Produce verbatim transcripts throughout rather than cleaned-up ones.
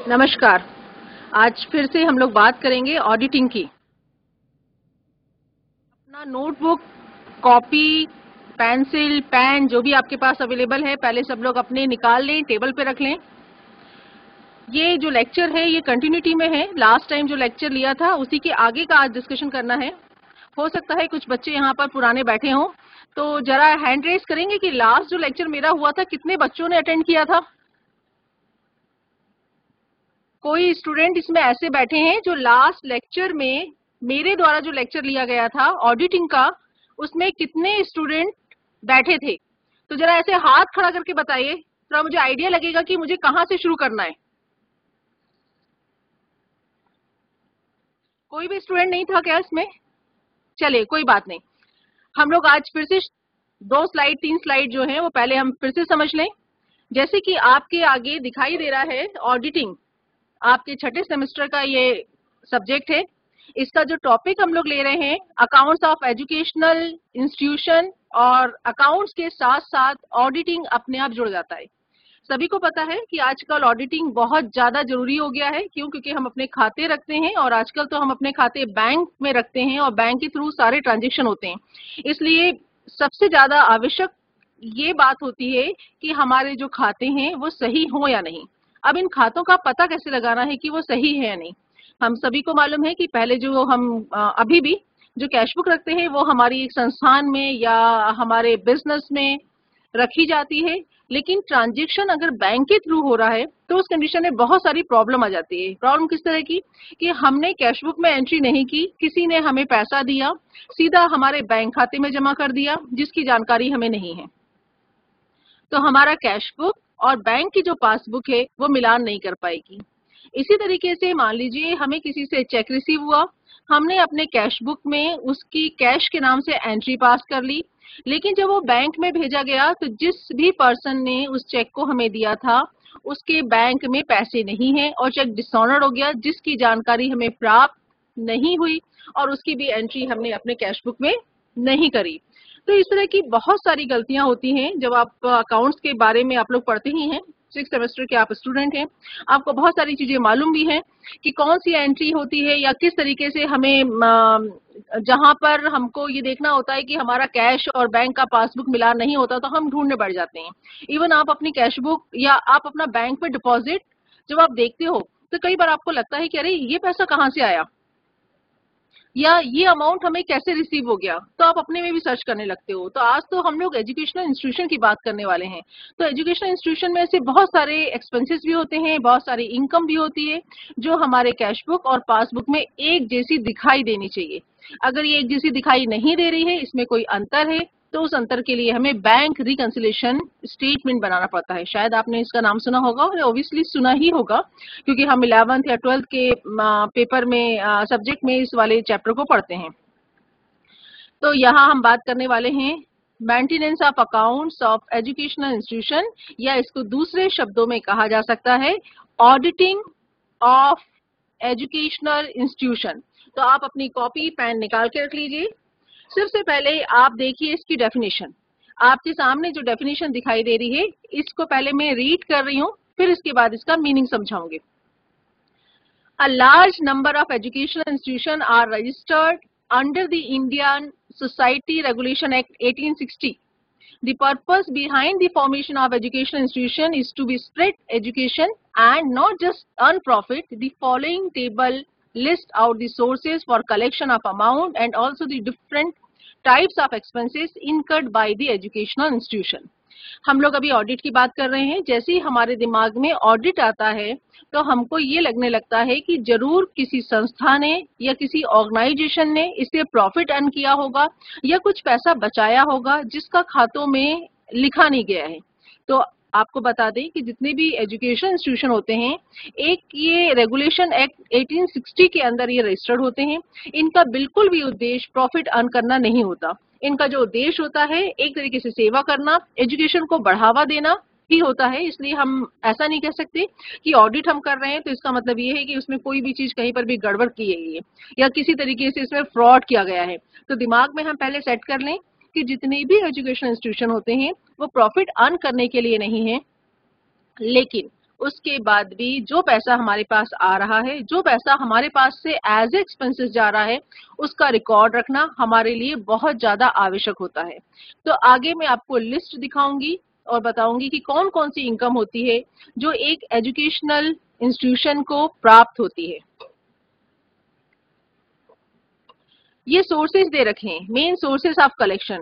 नमस्कार। आज फिर से हम लोग बात करेंगे ऑडिटिंग की। अपना नोटबुक, कॉपी, पेंसिल, पेन जो भी आपके पास अवेलेबल है पहले सब लोग अपने निकाल लें, टेबल पे रख लें। ये जो लेक्चर है ये कंटिन्यूटी में है। लास्ट टाइम जो लेक्चर लिया था उसी के आगे का आज डिस्कशन करना है। हो सकता है कुछ बच्चे यहाँ पर पुराने बैठे हों, तो जरा हैंड रेस करेंगे कि लास्ट जो लेक्चर मेरा हुआ था कितने बच्चों ने अटेंड किया था। कोई स्टूडेंट इसमें ऐसे बैठे हैं जो लास्ट लेक्चर में मेरे द्वारा जो लेक्चर लिया गया था ऑडिटिंग का, उसमें कितने स्टूडेंट बैठे थे? तो जरा ऐसे हाथ खड़ा करके बताइए, थोड़ा मुझे आइडिया लगेगा कि मुझे कहां से शुरू करना है। कोई भी स्टूडेंट नहीं था क्या इसमें? चलिए कोई बात नहीं, हम लोग आज फिर से दो स्लाइड तीन स्लाइड जो है वो पहले हम फिर से समझ लें। जैसे कि आपके आगे दिखाई दे रहा है ऑडिटिंग, आपके छठे सेमेस्टर का ये सब्जेक्ट है। इसका जो टॉपिक हम लोग ले रहे हैं अकाउंट्स ऑफ एजुकेशनल इंस्टीट्यूशन, और अकाउंट्स के साथ साथ ऑडिटिंग अपने आप जुड़ जाता है। सभी को पता है कि आजकल ऑडिटिंग बहुत ज्यादा जरूरी हो गया है। क्यों? क्योंकि हम अपने खाते रखते हैं और आजकल तो हम अपने खाते बैंक में रखते हैं और बैंक के थ्रू सारे ट्रांजेक्शन होते हैं। इसलिए सबसे ज्यादा आवश्यक ये बात होती है कि हमारे जो खाते हैं वो सही हो या नहीं। अब इन खातों का पता कैसे लगाना है कि वो सही है या नहीं? हम सभी को मालूम है कि पहले जो हम अभी भी जो कैशबुक रखते हैं वो हमारी एक संस्थान में या हमारे बिजनेस में रखी जाती है, लेकिन ट्रांजैक्शन अगर बैंक के थ्रू हो रहा है तो उस कंडीशन में बहुत सारी प्रॉब्लम आ जाती है। प्रॉब्लम किस तरह की कि हमने कैशबुक में एंट्री नहीं की, किसी ने हमें पैसा दिया, सीधा हमारे बैंक खाते में जमा कर दिया जिसकी जानकारी हमें नहीं है, तो हमारा कैशबुक और बैंक की जो पासबुक है वो मिलान नहीं कर पाएगी। इसी तरीके से मान लीजिए हमें किसी से चेक रिसीव हुआ, हमने अपने कैशबुक में उसकी कैश के नाम से एंट्री पास कर ली, लेकिन जब वो बैंक में भेजा गया तो जिस भी पर्सन ने उस चेक को हमें दिया था उसके बैंक में पैसे नहीं है और चेक डिसऑनर्ड हो गया, जिसकी जानकारी हमें प्राप्त नहीं हुई और उसकी भी एंट्री हमने अपने कैशबुक में नहीं करी। तो इस तरह की बहुत सारी गलतियां होती हैं। जब आप अकाउंट्स के बारे में आप लोग पढ़ते ही हैं, सिक्स सेमेस्टर के आप स्टूडेंट हैं, आपको बहुत सारी चीजें मालूम भी हैं कि कौन सी एंट्री होती है या किस तरीके से हमें, जहां पर हमको ये देखना होता है कि हमारा कैश और बैंक का पासबुक मिलान नहीं होता तो हम ढूंढने बैठ जाते हैं। इवन आप अपनी कैशबुक या आप अपना बैंक में डिपॉजिट जब आप देखते हो तो कई बार आपको लगता है कि अरे ये पैसा कहाँ से आया या ये अमाउंट हमें कैसे रिसीव हो गया, तो आप अपने में भी सर्च करने लगते हो। तो आज तो हम लोग एजुकेशनल इंस्टीट्यूशन की बात करने वाले हैं। तो एजुकेशनल इंस्टीट्यूशन में से बहुत सारे एक्सपेंसेस भी होते हैं, बहुत सारी इनकम भी होती है जो हमारे कैशबुक और पासबुक में एक जैसी दिखाई देनी चाहिए। अगर ये एक जैसी दिखाई नहीं दे रही है, इसमें कोई अंतर है, तो उस अंतर के लिए हमें बैंक रिकंसिलिएशन स्टेटमेंट बनाना पड़ता है। शायद आपने इसका नाम सुना होगा और ऑब्वियसली सुना ही होगा क्योंकि हम इलेवेंथ या ट्वेल्थ के पेपर में सब्जेक्ट में इस वाले चैप्टर को पढ़ते हैं। तो यहाँ हम बात करने वाले हैं maintenance of accounts of educational institution, या इसको दूसरे शब्दों में कहा जा सकता है ऑडिटिंग ऑफ एजुकेशनल इंस्टीट्यूशन। तो आप अपनी कॉपी पेन निकाल के रख लीजिए। सबसे पहले आप देखिए इसकी डेफिनेशन। आपके सामने जो डेफिनेशन दिखाई दे रही है इसको पहले मैं रीड कर रही हूँ, फिर इसके बाद इसका मीनिंग समझाऊंगी। A large number of educational institutions are registered under the Indian Society Regulation Act eighteen sixty. The purpose behind the formation of educational institution is to be spread education and not just earn profit. The following table list out the sources for collection of amount and also the different types of expenses incurred by the educational institution. हम लोग अभी audit की बात कर रहे हैं। जैसे ही हमारे दिमाग में ऑडिट आता है तो हमको ये लगने लगता है कि जरूर किसी संस्था ने या किसी ऑर्गेनाइजेशन ने इससे प्रॉफिट अर्न किया होगा या कुछ पैसा बचाया होगा जिसका खातों में लिखा नहीं गया है। तो आपको बता दें कि जितने भी एजुकेशन इंस्टीट्यूशन होते हैं, एक ये रेगुलेशन एक्ट एटीन सिक्सटी के अंदर ये रजिस्टर्ड होते हैं। इनका बिल्कुल भी उद्देश्य प्रॉफिट अर्न करना नहीं होता। इनका जो उद्देश्य होता है एक तरीके से सेवा करना, एजुकेशन को बढ़ावा देना ही होता है। इसलिए हम ऐसा नहीं कह सकते कि ऑडिट हम कर रहे हैं तो इसका मतलब ये है कि उसमें कोई भी चीज कहीं पर भी गड़बड़ की गई है या किसी तरीके से इसमें फ्रॉड किया गया है। तो दिमाग में हम पहले सेट कर लें कि जितने भी एजुकेशन इंस्टीट्यूशन होते हैं वो प्रॉफिट अर्न करने के लिए नहीं है, लेकिन उसके बाद भी जो पैसा हमारे पास आ रहा है, जो पैसा हमारे पास से एज एक्सपेंसेस जा रहा है, उसका रिकॉर्ड रखना हमारे लिए बहुत ज्यादा आवश्यक होता है। तो आगे मैं आपको लिस्ट दिखाऊंगी और बताऊंगी कि कौन कौन सी इनकम होती है जो एक एजुकेशनल इंस्टीट्यूशन को प्राप्त होती है। ये सोर्सेज दे रखे हैं, मेन सोर्सेज ऑफ कलेक्शन।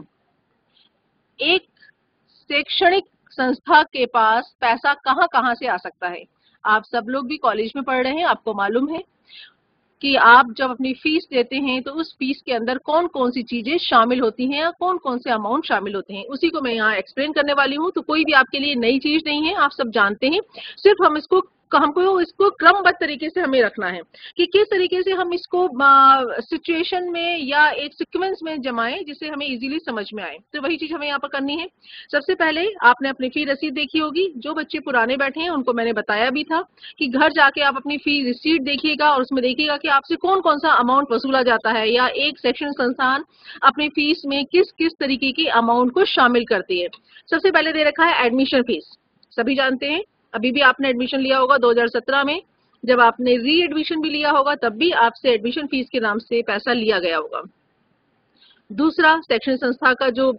एक शैक्षणिक संस्था के पास पैसा कहां कहां से आ सकता है। आप सब लोग भी कॉलेज में पढ़ रहे हैं, आपको मालूम है कि आप जब अपनी फीस देते हैं तो उस फीस के अंदर कौन कौन सी चीजें शामिल होती हैं या कौन कौन से अमाउंट शामिल होते हैं, उसी को मैं यहाँ एक्सप्लेन करने वाली हूँ। तो कोई भी आपके लिए नई चीज नहीं है, आप सब जानते हैं। सिर्फ हम इसको हमको इसको क्रमबद्ध तरीके से हमें रखना है कि किस तरीके से हम इसको सिचुएशन में या एक सीक्वेंस में जमाएं जिससे हमें इजीली समझ में आए। तो वही चीज हमें यहाँ पर करनी है। सबसे पहले आपने अपनी फी रसीद देखी होगी। जो बच्चे पुराने बैठे हैं उनको मैंने बताया भी था कि घर जाके आप अपनी फी रिसीट देखिएगा और उसमें देखिएगा कि आपसे कौन कौन सा अमाउंट वसूला जाता है या एक सेक्शन संस्थान अपनी फीस में किस किस तरीके की अमाउंट को शामिल करती है। सबसे पहले दे रखा है एडमिशन फीस। सभी जानते हैं, अभी भी आपने एडमिशन लिया होगा दो हज़ार सत्रह में, जब आपने री एडमिशन भी लिया होगा तब भी आपसे एडमिशन फीस के नाम से पैसा लिया गया होगा। दूसरा, शैक्षणिक संस्था का जो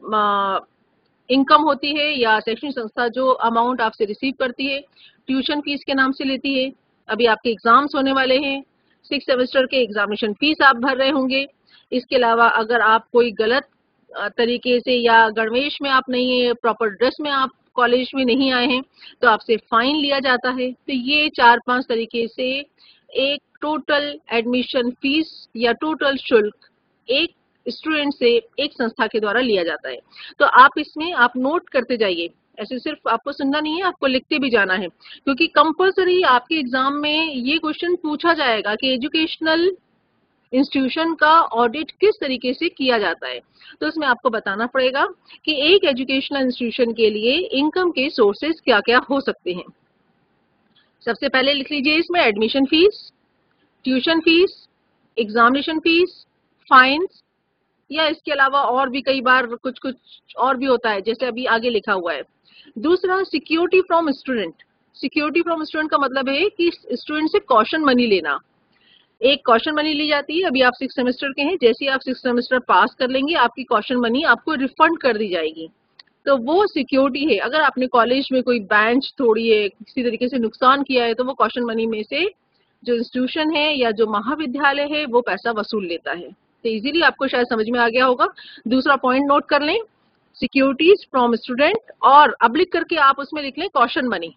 इनकम होती है या शैक्षणिक संस्था जो अमाउंट आपसे रिसीव करती है, ट्यूशन फीस के नाम से लेती है। अभी आपके एग्जाम्स होने वाले हैं, सिक्स सेमेस्टर के एग्जामिनेशन फीस आप भर रहे होंगे। इसके अलावा अगर आप कोई गलत तरीके से या गणवेश में आप नहीं है, प्रॉपर ड्रेस में आप कॉलेज में नहीं आए हैं, तो आपसे फाइन लिया जाता है। तो ये चार पांच तरीके से एक टोटल एडमिशन फीस या टोटल शुल्क एक स्टूडेंट से एक संस्था के द्वारा लिया जाता है। तो आप इसमें आप नोट करते जाइए, ऐसे सिर्फ आपको सुनना नहीं है, आपको लिखते भी जाना है, क्योंकि कंपल्सरी आपके एग्जाम में ये क्वेश्चन पूछा जाएगा कि एजुकेशनल इंस्टीट्यूशन का ऑडिट किस तरीके से किया जाता है। तो इसमें आपको बताना पड़ेगा कि एक एजुकेशनल इंस्टीट्यूशन के लिए इनकम के सोर्सेज क्या क्या हो सकते हैं। सबसे पहले लिख लीजिए इसमें admission fees, tuition fees, examination fees, fines, या इसके अलावा और भी कई बार कुछ कुछ और भी होता है, जैसे अभी आगे लिखा हुआ है। दूसरा, security from student. Security from student का मतलब है कि स्टूडेंट से कॉशन मनी लेना। एक कॉशन मनी ली जाती है। अभी आप सिक्स सेमेस्टर के हैं, जैसे ही आप सिक्स सेमेस्टर पास कर लेंगे आपकी कॉशन मनी आपको रिफंड कर दी जाएगी। तो वो सिक्योरिटी है। अगर आपने कॉलेज में कोई बेंच तोड़ी है, किसी तरीके से नुकसान किया है, तो वो कॉशन मनी में से जो इंस्टीट्यूशन है या जो महाविद्यालय है वो पैसा वसूल लेता है। तो इजीली आपको शायद समझ में आ गया होगा। दूसरा पॉइंट नोट कर लें, सिक्योरिटीज फ्रॉम स्टूडेंट, और अब लिख करके आप उसमें लिख लें कॉशन मनी।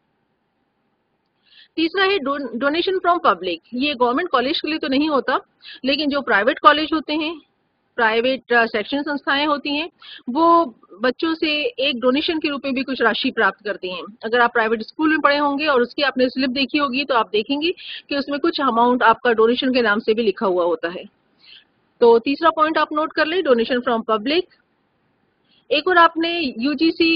तीसरा है डोनेशन फ्रॉम पब्लिक। ये गवर्नमेंट कॉलेज के लिए तो नहीं होता, लेकिन जो प्राइवेट कॉलेज होते हैं, प्राइवेट शैक्षणिक संस्थाएं होती हैं, वो बच्चों से एक डोनेशन के रूप में भी कुछ राशि प्राप्त करती हैं। अगर आप प्राइवेट स्कूल में पढ़े होंगे और उसकी आपने स्लिप देखी होगी तो आप देखेंगे कि उसमें कुछ अमाउंट आपका डोनेशन के नाम से भी लिखा हुआ होता है। तो तीसरा पॉइंट आप नोट कर ले, डोनेशन फ्रॉम पब्लिक। एक और आपने यूजीसी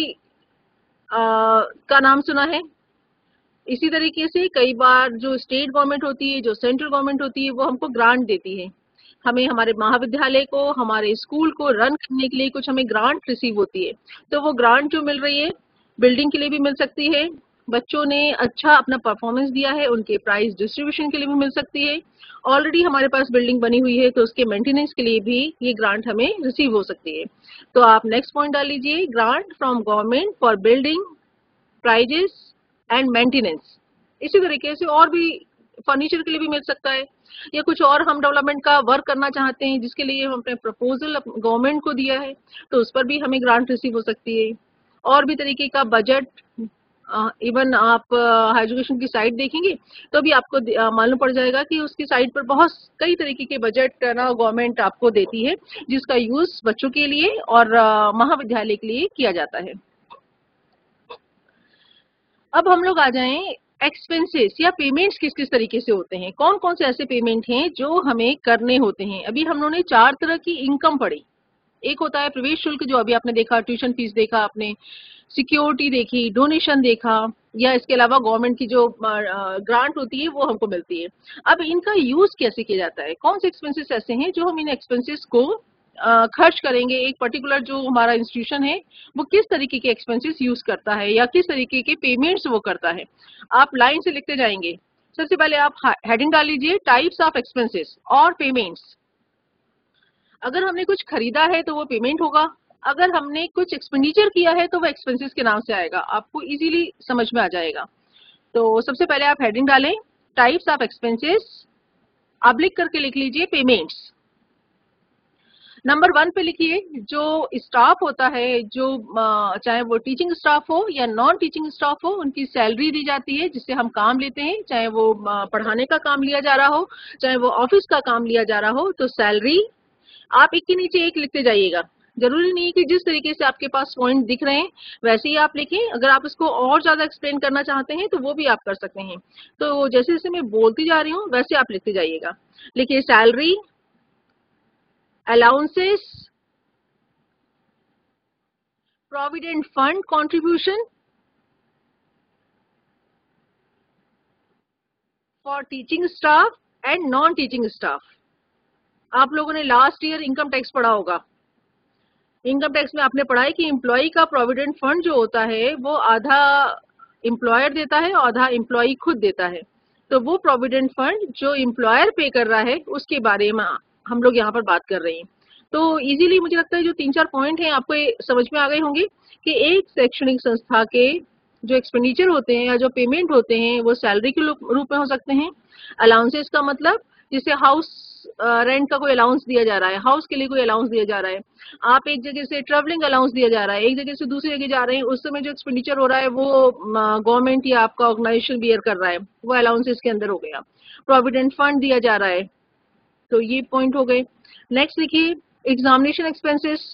का नाम सुना है। इसी तरीके से कई बार जो स्टेट गवर्नमेंट होती है, जो सेंट्रल गवर्नमेंट होती है, वो हमको ग्रांट देती है। हमें हमारे महाविद्यालय को, हमारे स्कूल को रन करने के लिए कुछ हमें ग्रांट रिसीव होती है। तो वो ग्रांट जो मिल रही है, बिल्डिंग के लिए भी मिल सकती है, बच्चों ने अच्छा अपना परफॉर्मेंस दिया है उनके प्राइज डिस्ट्रीब्यूशन के लिए भी मिल सकती है, ऑलरेडी हमारे पास बिल्डिंग बनी हुई है तो उसके मेंटेनेंस के लिए भी ये ग्रांट हमें रिसीव हो सकती है। तो आप नेक्स्ट पॉइंट डाल लीजिए, grant from government for building, prizes and maintenance. इसी तरीके से और भी फर्नीचर के लिए भी मिल सकता है, या कुछ और हम डेवलपमेंट का वर्क करना चाहते हैं जिसके लिए हम अपने प्रपोजल गवर्नमेंट को दिया है तो उस पर भी हमें ग्रांट रिसीव हो सकती है। और भी तरीके का बजट, इवन आप हाई एजुकेशन की साइट देखेंगे तो भी आपको मालूम पड़ जाएगा कि उसकी साइट पर बहुत कई तरीके के बजट ना गवर्नमेंट आपको देती है, जिसका यूज बच्चों के लिए और महाविद्यालय के लिए किया जाता है। अब हम लोग आ जाएं एक्सपेंसेस या पेमेंट्स किस किस तरीके से होते हैं, कौन कौन से ऐसे पेमेंट हैं जो हमें करने होते हैं। अभी हम लोगों ने चार तरह की इनकम पढ़ी। एक होता है प्रवेश शुल्क, जो अभी आपने देखा, ट्यूशन फीस देखा आपने, सिक्योरिटी देखी, डोनेशन देखा, या इसके अलावा गवर्नमेंट की जो ग्रांट होती है वो हमको मिलती है। अब इनका यूज कैसे किया जाता है, कौन से एक्सपेंसेस ऐसे हैं जो हम इन एक्सपेंसेस को अ, खर्च करेंगे, एक पर्टिकुलर जो हमारा इंस्टीट्यूशन है वो किस तरीके के एक्सपेंसेस यूज करता है या किस तरीके के पेमेंट्स वो करता है। आप लाइन से लिखते जाएंगे। सबसे पहले आप हेडिंग डाल लीजिए, टाइप्स ऑफ एक्सपेंसेस और पेमेंट्स। अगर हमने कुछ खरीदा है तो वो पेमेंट होगा, अगर हमने कुछ एक्सपेंडिचर किया है तो वो एक्सपेंसेस के नाम से आएगा, आपको इजीली समझ में आ जाएगा। तो सबसे पहले आप हेडिंग डालें, टाइप्स ऑफ एक्सपेंसेस, आप लिख करके लिख लीजिए पेमेंट्स। नंबर वन पे लिखिए, जो स्टाफ होता है, जो अ, चाहे वो टीचिंग स्टाफ हो या नॉन टीचिंग स्टाफ हो, उनकी सैलरी दी जाती है जिससे हम काम लेते हैं, चाहे वो अ, पढ़ाने का काम लिया जा रहा हो, चाहे वो ऑफिस का काम लिया जा रहा हो, तो सैलरी आप एक के नीचे एक लिखते जाइएगा। जरूरी नहीं है कि जिस तरीके से आपके पास पॉइंट दिख रहे हैं वैसे ही आप लिखें, अगर आप इसको और ज्यादा एक्सप्लेन करना चाहते हैं तो वो भी आप कर सकते हैं। तो जैसे जैसे मैं बोलती जा रही हूँ वैसे आप लिखते जाइएगा। लिखिए salary, allowances, provident fund contribution for teaching staff and non teaching staff. आप लोगों ने लास्ट ईयर इनकम टैक्स पढ़ा होगा। इनकम टैक्स में आपने पढ़ा है कि एम्प्लॉय का प्रोविडेंट फंड जो होता है वो आधा एम्प्लॉयर देता है और आधा एम्प्लॉय खुद देता है। तो वो प्रोविडेंट फंड जो एम्प्लॉयर पे कर रहा है उसके बारे में हम लोग यहाँ पर बात कर रहे हैं। तो इजीली मुझे लगता है जो तीन चार पॉइंट हैं आपको ये समझ में आ गए होंगे कि एक शैक्षणिक संस्था के जो एक्सपेंडिचर होते हैं या जो पेमेंट होते हैं वो सैलरी के रूप में हो सकते हैं। अलाउंसेस का मतलब जिसे हाउस रेंट का कोई अलाउंस दिया जा रहा है, हाउस के लिए कोई अलाउंस दिया जा रहा है, आप एक जगह से ट्रेवलिंग अलाउंस दिया जा रहा है, एक जगह से दूसरी जगह जा रहे हैं, उस समय जो एक्सपेंडिचर हो रहा है वो गवर्नमेंट या आपका ऑर्गेनाइजेशन बियर कर रहा है, वो अलाउंसेस के अंदर हो गया। प्रोविडेंट फंड दिया जा रहा है, तो ये पॉइंट हो गए। नेक्स्ट लिखिए एग्जामिनेशन एक्सपेंसेस।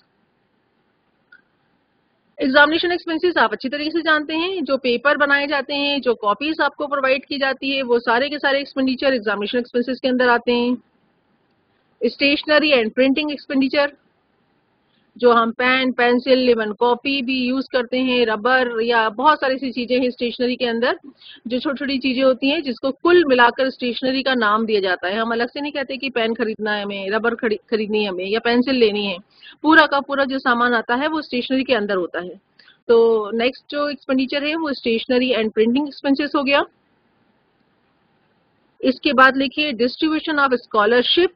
एग्जामिनेशन एक्सपेंसेस आप अच्छी तरीके से जानते हैं, जो पेपर बनाए जाते हैं, जो कॉपीज आपको प्रोवाइड की जाती है, वो सारे के सारे एक्सपेंडिचर एग्जामिनेशन एक्सपेंसेस के अंदर आते हैं। स्टेशनरी एंड प्रिंटिंग एक्सपेंडिचर, जो हम पेन, पेंसिल, इवन कॉपी भी यूज करते हैं, रबर या बहुत सारी ऐसी चीजें हैं स्टेशनरी के अंदर, जो छोटी छोटी चीजें होती हैं जिसको कुल मिलाकर स्टेशनरी का नाम दिया जाता है। हम अलग से नहीं कहते कि पेन खरीदना है हमें, रबर खरीदनी है हमें या पेंसिल लेनी है, पूरा का पूरा जो सामान आता है वो स्टेशनरी के अंदर होता है। तो नेक्स्ट जो एक्सपेंडिचर है वो स्टेशनरी एंड प्रिंटिंग एक्सपेंसेस हो गया। इसके बाद लिखिए डिस्ट्रीब्यूशन ऑफ स्कॉलरशिप।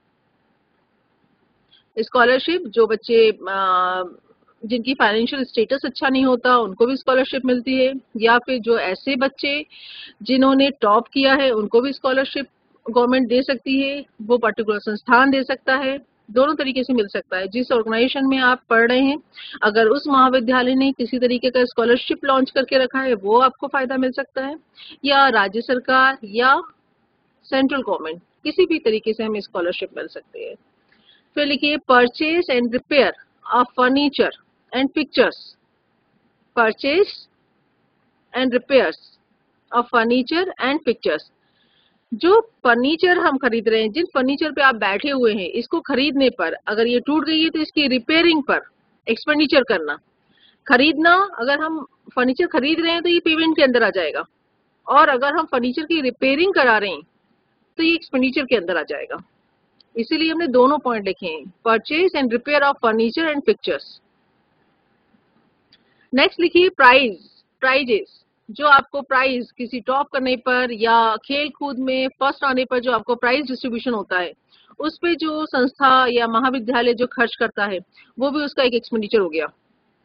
स्कॉलरशिप जो बच्चे जिनकी फाइनेंशियल स्टेटस अच्छा नहीं होता उनको भी स्कॉलरशिप मिलती है, या फिर जो ऐसे बच्चे जिन्होंने टॉप किया है उनको भी स्कॉलरशिप गवर्नमेंट दे सकती है, वो पर्टिकुलर संस्थान दे सकता है, दोनों तरीके से मिल सकता है। जिस ऑर्गेनाइजेशन में आप पढ़ रहे हैं अगर उस महाविद्यालय ने किसी तरीके का स्कॉलरशिप लॉन्च करके रखा है वो आपको फायदा मिल सकता है, या राज्य सरकार या सेंट्रल गवर्नमेंट किसी भी तरीके से हमें स्कॉलरशिप मिल सकती है। फिर लिखिए purchase and repair of furniture and pictures. Purchase and repairs of furniture and pictures, जो फर्नीचर हम खरीद रहे हैं, जिन फर्नीचर पे आप बैठे हुए हैं, इसको खरीदने पर अगर ये टूट गई है तो इसकी रिपेयरिंग पर एक्सपेंडिचर करना। खरीदना, अगर हम फर्नीचर खरीद रहे हैं तो ये पेमेंट के अंदर आ जाएगा, और अगर हम फर्नीचर की रिपेयरिंग करा रहे हैं तो ये एक्सपेंडिचर के अंदर आ जाएगा। इसीलिए हमने दोनों पॉइंट लिखे हैं, purchase and repair of furniture and pictures. Next लिखिए प्राइज, प्राइजेस, जो आपको प्राइज किसी टॉप करने पर या खेल कूद में फर्स्ट आने पर जो आपको प्राइज डिस्ट्रीब्यूशन होता है उस पे जो संस्था या महाविद्यालय जो खर्च करता है वो भी उसका एक एक्सपेंडिचर हो गया।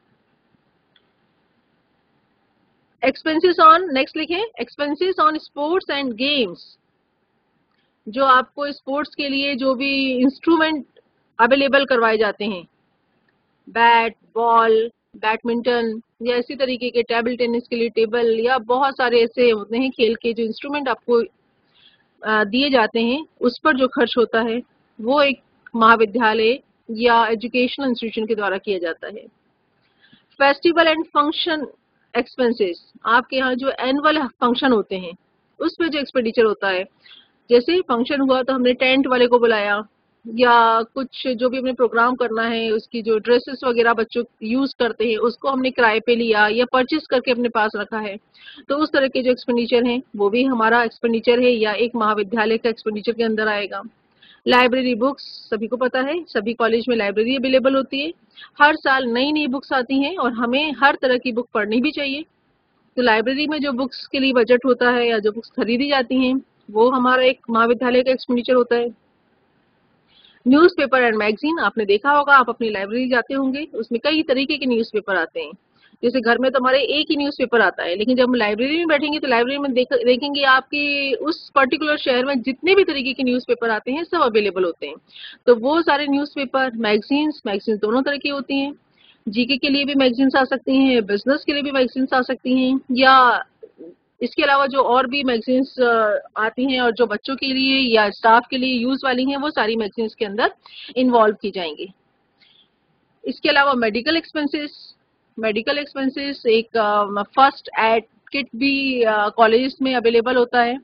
एक्सपेंसेस ऑन, नेक्स्ट लिखें expenses on sports and games, जो आपको स्पोर्ट्स के लिए जो भी इंस्ट्रूमेंट अवेलेबल करवाए जाते हैं, बैट, बॉल, बैडमिंटन या इसी तरीके के, टेबल टेनिस के लिए टेबल, या बहुत सारे ऐसे होते हैं खेल के जो इंस्ट्रूमेंट आपको दिए जाते हैं, उस पर जो खर्च होता है वो एक महाविद्यालय या एजुकेशनल इंस्टीट्यूशन के द्वारा किया जाता है। फेस्टिवल एंड फंक्शन एक्सपेंसेस, आपके यहाँ जो एनुअल फंक्शन होते हैं उस पर जो एक्सपेंडिचर होता है, जैसे फंक्शन हुआ तो हमने टेंट वाले को बुलाया, या कुछ जो भी हमने प्रोग्राम करना है उसकी जो ड्रेसेस वगैरह बच्चों यूज करते हैं उसको हमने किराए पे लिया या परचेज करके अपने पास रखा है, तो उस तरह के जो एक्सपेंडिचर हैं वो भी हमारा एक्सपेंडिचर है या एक महाविद्यालय का एक्सपेंडिचर के अंदर आएगा। लाइब्रेरी बुक्स सभी को पता है, सभी कॉलेज में लाइब्रेरी अवेलेबल होती है। हर साल नई नई बुक्स आती हैं और हमें हर तरह की बुक पढ़नी भी चाहिए। तो लाइब्रेरी में जो बुक्स के लिए बजट होता है या जो बुक्स खरीदी जाती हैं, वो हमारा एक महाविद्यालय का एक्सपेंडिचर होता है। न्यूज़पेपर एंड मैगजीन आपने देखा होगा, आप अपनी लाइब्रेरी जाते होंगे, उसमें कई तरीके के न्यूज़पेपर आते हैं। जैसे घर में तो हमारे एक ही न्यूज़पेपर आता है, लेकिन जब हम लाइब्रेरी में बैठेंगे तो लाइब्रेरी में देख, देखेंगे आपकी उस पर्टिकुलर शहर में जितने भी तरीके के न्यूज़पेपर आते हैं सब अवेलेबल होते हैं। तो वो सारे न्यूज़पेपर, मैगजीन्स मैगजीन्स दोनों तरह की होती हैं। जीके के लिए भी मैगजीन्स आ सकती हैं, बिजनेस के लिए भी मैगजीन्स आ सकती हैं, या इसके अलावा जो और भी मैगजीन्स आती हैं और जो बच्चों के लिए या स्टाफ के लिए यूज वाली हैं, वो सारी मैगजीन्स के अंदर इन्वॉल्व की जाएंगी। इसके अलावा मेडिकल एक्सपेंसेस, मेडिकल एक्सपेंसेस एक फर्स्ट एड किट भी कॉलेज में अवेलेबल होता है।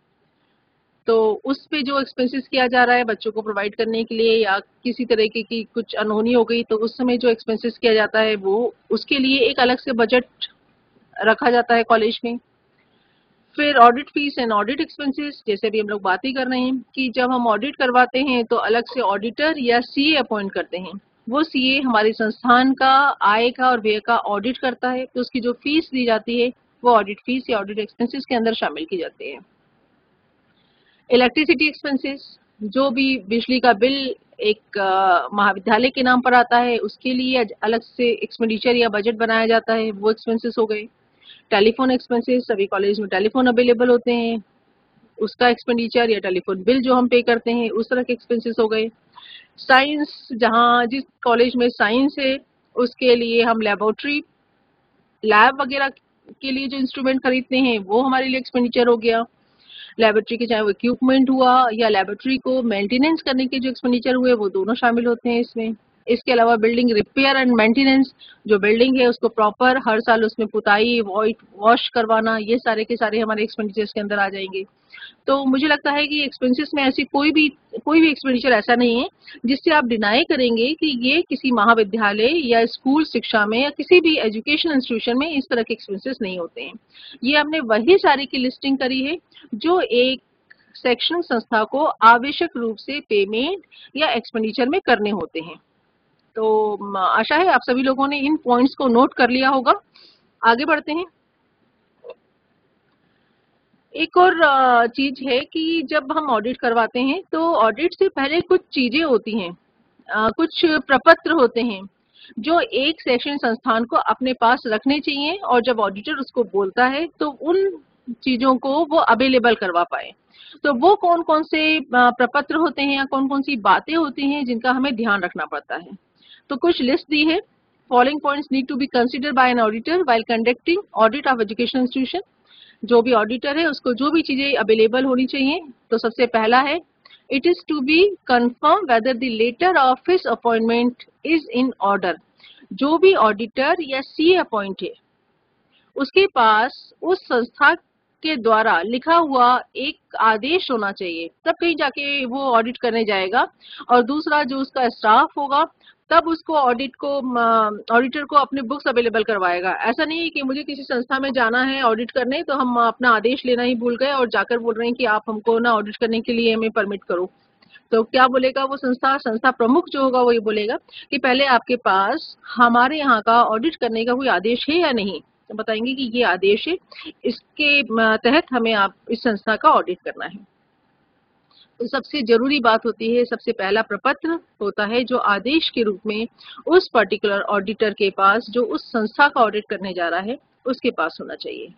तो उस पे जो एक्सपेंसेस किया जा रहा है बच्चों को प्रोवाइड करने के लिए, या किसी तरीके की कुछ अनहोनी हो गई तो उस समय जो एक्सपेंसेस किया जाता है, वो उसके लिए एक अलग से बजट रखा जाता है कॉलेज में। फिर audit fees and audit expenses, जैसे अभी हम लोग बात ही कर रहे हैं कि जब हम ऑडिट करवाते हैं तो अलग से ऑडिटर या सीए अपॉइंट करते हैं। वो सीए हमारे संस्थान का आय का और व्यय का ऑडिट करता है, तो उसकी जो फीस दी जाती है वो ऑडिट फीस या ऑडिट एक्सपेंसेस के अंदर शामिल की जाती है। इलेक्ट्रिसिटी एक्सपेंसेस, जो भी बिजली का बिल एक महाविद्यालय के नाम पर आता है उसके लिए अलग से एक्सपेंडिचर या बजट बनाया जाता है, वो एक्सपेंसेस हो गए। टेलीफोन एक्सपेंसेस, सभी कॉलेज में टेलीफोन अवेलेबल होते हैं, उसका एक्सपेंडिचर या टेलीफोन बिल जो हम पे करते हैं उस तरह के एक्सपेंसेस हो गए। साइंस, जहाँ जिस कॉलेज में साइंस है उसके लिए हम लेबोरेटरी लैब वगैरह के लिए जो इंस्ट्रूमेंट खरीदते हैं वो हमारे लिए एक्सपेंडिचर हो गया। लेबोरेटरी के चाहे वो इक्विपमेंट हुआ या लेबोरेटरी को मेंटेनेंस करने के जो एक्सपेंडिचर हुए वो दोनों शामिल होते हैं इसमें। इसके अलावा बिल्डिंग रिपेयर एंड मेंटेनेंस, जो बिल्डिंग है उसको प्रॉपर हर साल उसमें पुताई वाइट वॉश करवाना, ये सारे के सारे हमारे एक्सपेंडिचर्स के अंदर आ जाएंगे। तो मुझे लगता है कि एक्सपेंसेस में ऐसी कोई भी कोई भी एक्सपेंडिचर ऐसा नहीं है जिससे आप डिनाई करेंगे कि ये किसी महाविद्यालय या स्कूल शिक्षा में या किसी भी एजुकेशन इंस्टीट्यूशन में इस तरह के एक्सपेंसेस नहीं होते हैं। ये हमने वही सारी की लिस्टिंग करी है जो एक शैक्षणिक संस्था को आवश्यक रूप से पेमेंट या एक्सपेंडिचर में करने होते हैं। तो आशा है आप सभी लोगों ने इन पॉइंट्स को नोट कर लिया होगा। आगे बढ़ते हैं। एक और चीज है कि जब हम ऑडिट करवाते हैं तो ऑडिट से पहले कुछ चीजें होती हैं, कुछ प्रपत्र होते हैं जो एक शैक्षणिक संस्थान को अपने पास रखने चाहिए, और जब ऑडिटर उसको बोलता है तो उन चीजों को वो अवेलेबल करवा पाए। तो वो कौन कौन से प्रपत्र होते हैं या कौन कौन सी बातें होती हैं जिनका हमें ध्यान रखना पड़ता है। तो कुछ लिस्ट दी है। Following points need to be considered by an auditor while conducting audit of education institution. जो भी ऑडिटर है उसको जो भी चीजें अवेलेबल होनी चाहिए, तो सबसे पहला है, it is to be confirm whether the letter of his appointment is in order. जो भी ऑडिटर या सी अपॉइंट है उसके पास उस संस्था के द्वारा लिखा हुआ एक आदेश होना चाहिए, तब कहीं जाके वो ऑडिट करने जाएगा। और दूसरा, जो उसका स्टाफ होगा तब उसको ऑडिट को ऑडिटर को अपने बुक्स अवेलेबल करवाएगा। ऐसा नहीं है कि मुझे किसी संस्था में जाना है ऑडिट करने तो हम अपना आदेश लेना ही भूल गए और जाकर बोल रहे हैं कि आप हमको ना ऑडिट करने के लिए हमें परमिट करो। तो क्या बोलेगा वो संस्था संस्था प्रमुख जो होगा वो ये बोलेगा कि पहले आपके पास हमारे यहाँ का ऑडिट करने का कोई आदेश है या नहीं। तो बताएंगे कि ये आदेश है, इसके तहत हमें आप इस संस्था का ऑडिट करना है। तो सबसे जरूरी बात होती है, सबसे पहला प्रपत्र होता है जो आदेश के रूप में उस पर्टिकुलर ऑडिटर के पास जो उस संस्था का ऑडिट करने जा रहा है उसके पास होना चाहिए।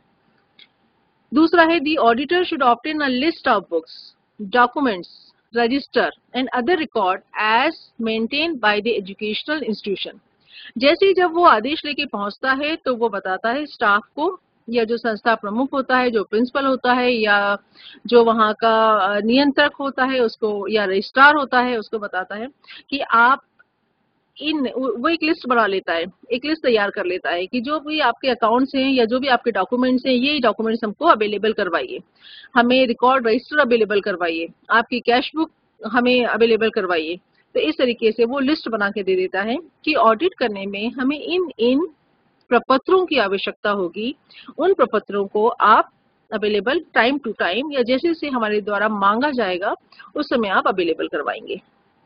दूसरा है, the auditor should obtain a list of books, documents, register and other record as maintained by the educational institution. जैसे ही जब वो आदेश लेके पहुंचता है तो वो बताता है स्टाफ को, या जो संस्था प्रमुख होता है, जो प्रिंसिपल होता है, या जो वहाँ का नियंत्रक होता है उसको, या रजिस्ट्रार होता है उसको बताता है कि आप इन, वो एक लिस्ट बना लेता है, एक लिस्ट तैयार कर लेता है कि जो भी आपके अकाउंट्स हैं या जो भी आपके डॉक्यूमेंट्स हैं, ये डॉक्यूमेंट्स हमको अवेलेबल करवाइए, हमें रिकॉर्ड रजिस्टर अवेलेबल करवाइए, आपकी कैश बुक हमें अवेलेबल करवाइए। तो इस तरीके से वो लिस्ट बना के दे देता है कि ऑडिट करने में हमें इन इन प्रपत्रों की आवश्यकता होगी, उन प्रपत्रों को आप अवेलेबल टाइम टू टाइम, या जैसे जैसे हमारे द्वारा मांगा जाएगा उस समय आप अवेलेबल करवाएंगे।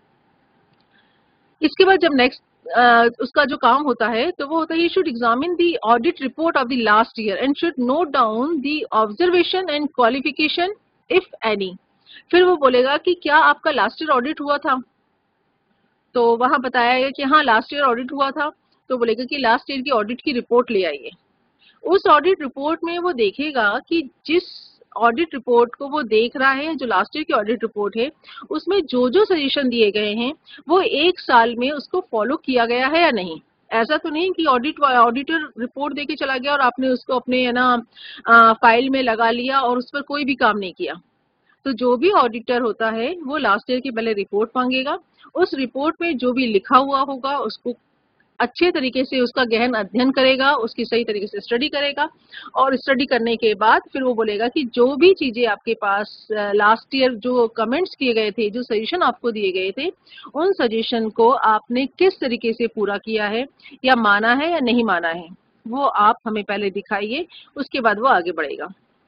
इसके बाद जब नेक्स्ट उसका जो काम होता है तो वो होता है, he should examine the audit report of the last year and should note down the observation and qualification if any. फिर वो बोलेगा कि क्या आपका लास्ट ईयर ऑडिट हुआ था, तो वहां बताया गया कि हाँ लास्ट ईयर ऑडिट हुआ था, तो बोलेगा कि लास्ट ईयर की ऑडिट की रिपोर्ट ले आइए। उस ऑडिट रिपोर्ट में वो देखेगा कि जिस ऑडिट रिपोर्ट को वो देख रहा है, जो लास्ट ईयर की ऑडिट रिपोर्ट है, उसमें जो जो सजेशन दिए गए हैं वो एक साल में उसको फॉलो किया गया है या नहीं। ऐसा तो नहीं कि ऑडिट ऑडिटर रिपोर्ट देके चला गया और आपने उसको अपने है ना फाइल में लगा लिया और उस पर कोई भी काम नहीं किया। तो जो भी ऑडिटर होता है वो लास्ट ईयर की पहले रिपोर्ट मांगेगा, उस रिपोर्ट में जो भी लिखा हुआ होगा उसको अच्छे तरीके से उसका गहन अध्ययन करेगा, उसकी सही तरीके से स्टडी करेगा, और स्टडी करने के बाद फिर वो बोलेगा कि जो भी चीजें आपके पास लास्ट ईयर जो कमेंट्स किए गए थे, जो सजेशन आपको दिए गए थे, उन सजेशन को आपने किस तरीके से पूरा किया है, या माना है या नहीं माना है, वो आप हमें पहले दिखाइए, उसके बाद वो आगे बढ़ेगा।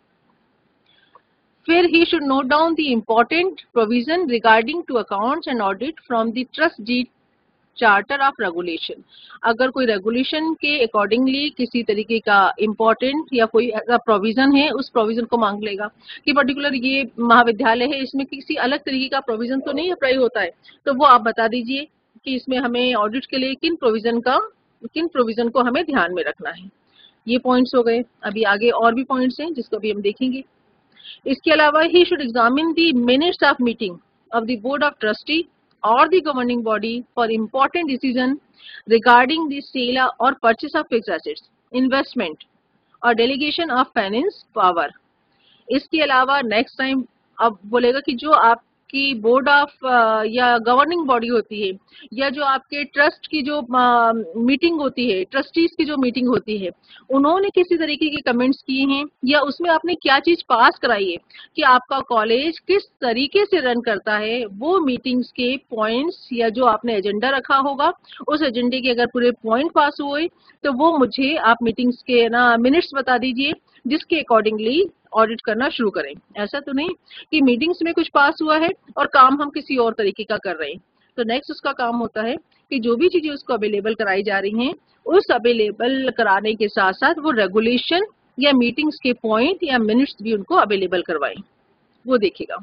फिर he should note down the important provision regarding to accounts and audit from the trust deed charter of regulation. अगर कोई रेगुलेशन के अकॉर्डिंगली किसी तरीके का इम्पोर्टेंट या कोई ऐसा प्रोविजन है, उस प्रोविजन को मांग लेगा कि पर्टिकुलर ये महाविद्यालय है, इसमें किसी अलग तरीके का प्रोविजन तो नहीं अप्लाई होता है, तो वो आप बता दीजिए कि इसमें हमें ऑडिट के लिए किन प्रोविजन का किन प्रोविजन को हमें ध्यान में रखना है। ये पॉइंट्स हो गए। अभी आगे और भी पॉइंट्स हैं जिसको भी हम देखेंगे। इसके अलावा he should examine the minutes of meeting of the board of trustee or the governing body for important decision regarding the sale or purchase of fixed assets, investment or delegation of finance power। इसके अलावा next time अब बोलेगा कि जो आपकी board of या governing body होती है, या जो आपके ट्रस्ट की जो मीटिंग होती है, ट्रस्टीज की जो मीटिंग होती है, उन्होंने किसी तरीके के कमेंट्स किए हैं, या उसमें आपने क्या चीज पास कराई है कि आपका कॉलेज किस तरीके से रन करता है, वो मीटिंग्स के पॉइंट्स या जो आपने एजेंडा रखा होगा उस एजेंडे के अगर पूरे पॉइंट पास हुए तो वो मुझे आप मीटिंग्स के ना मिनट्स बता दीजिए, जिसके अकॉर्डिंगली ऑडिट करना शुरू करें। ऐसा तो नहीं कि मीटिंग्स में कुछ पास हुआ है और काम हम किसी और तरीके का कर रहे हैं। तो नेक्स्ट उसका काम होता है कि जो भी चीजें उसको अवेलेबल कराई जा रही हैं, उस अवेलेबल कराने के साथ साथ वो रेगुलेशन या मीटिंग्स के पॉइंट या मिनट्स भी उनको अवेलेबल करवाएं, वो देखेगा।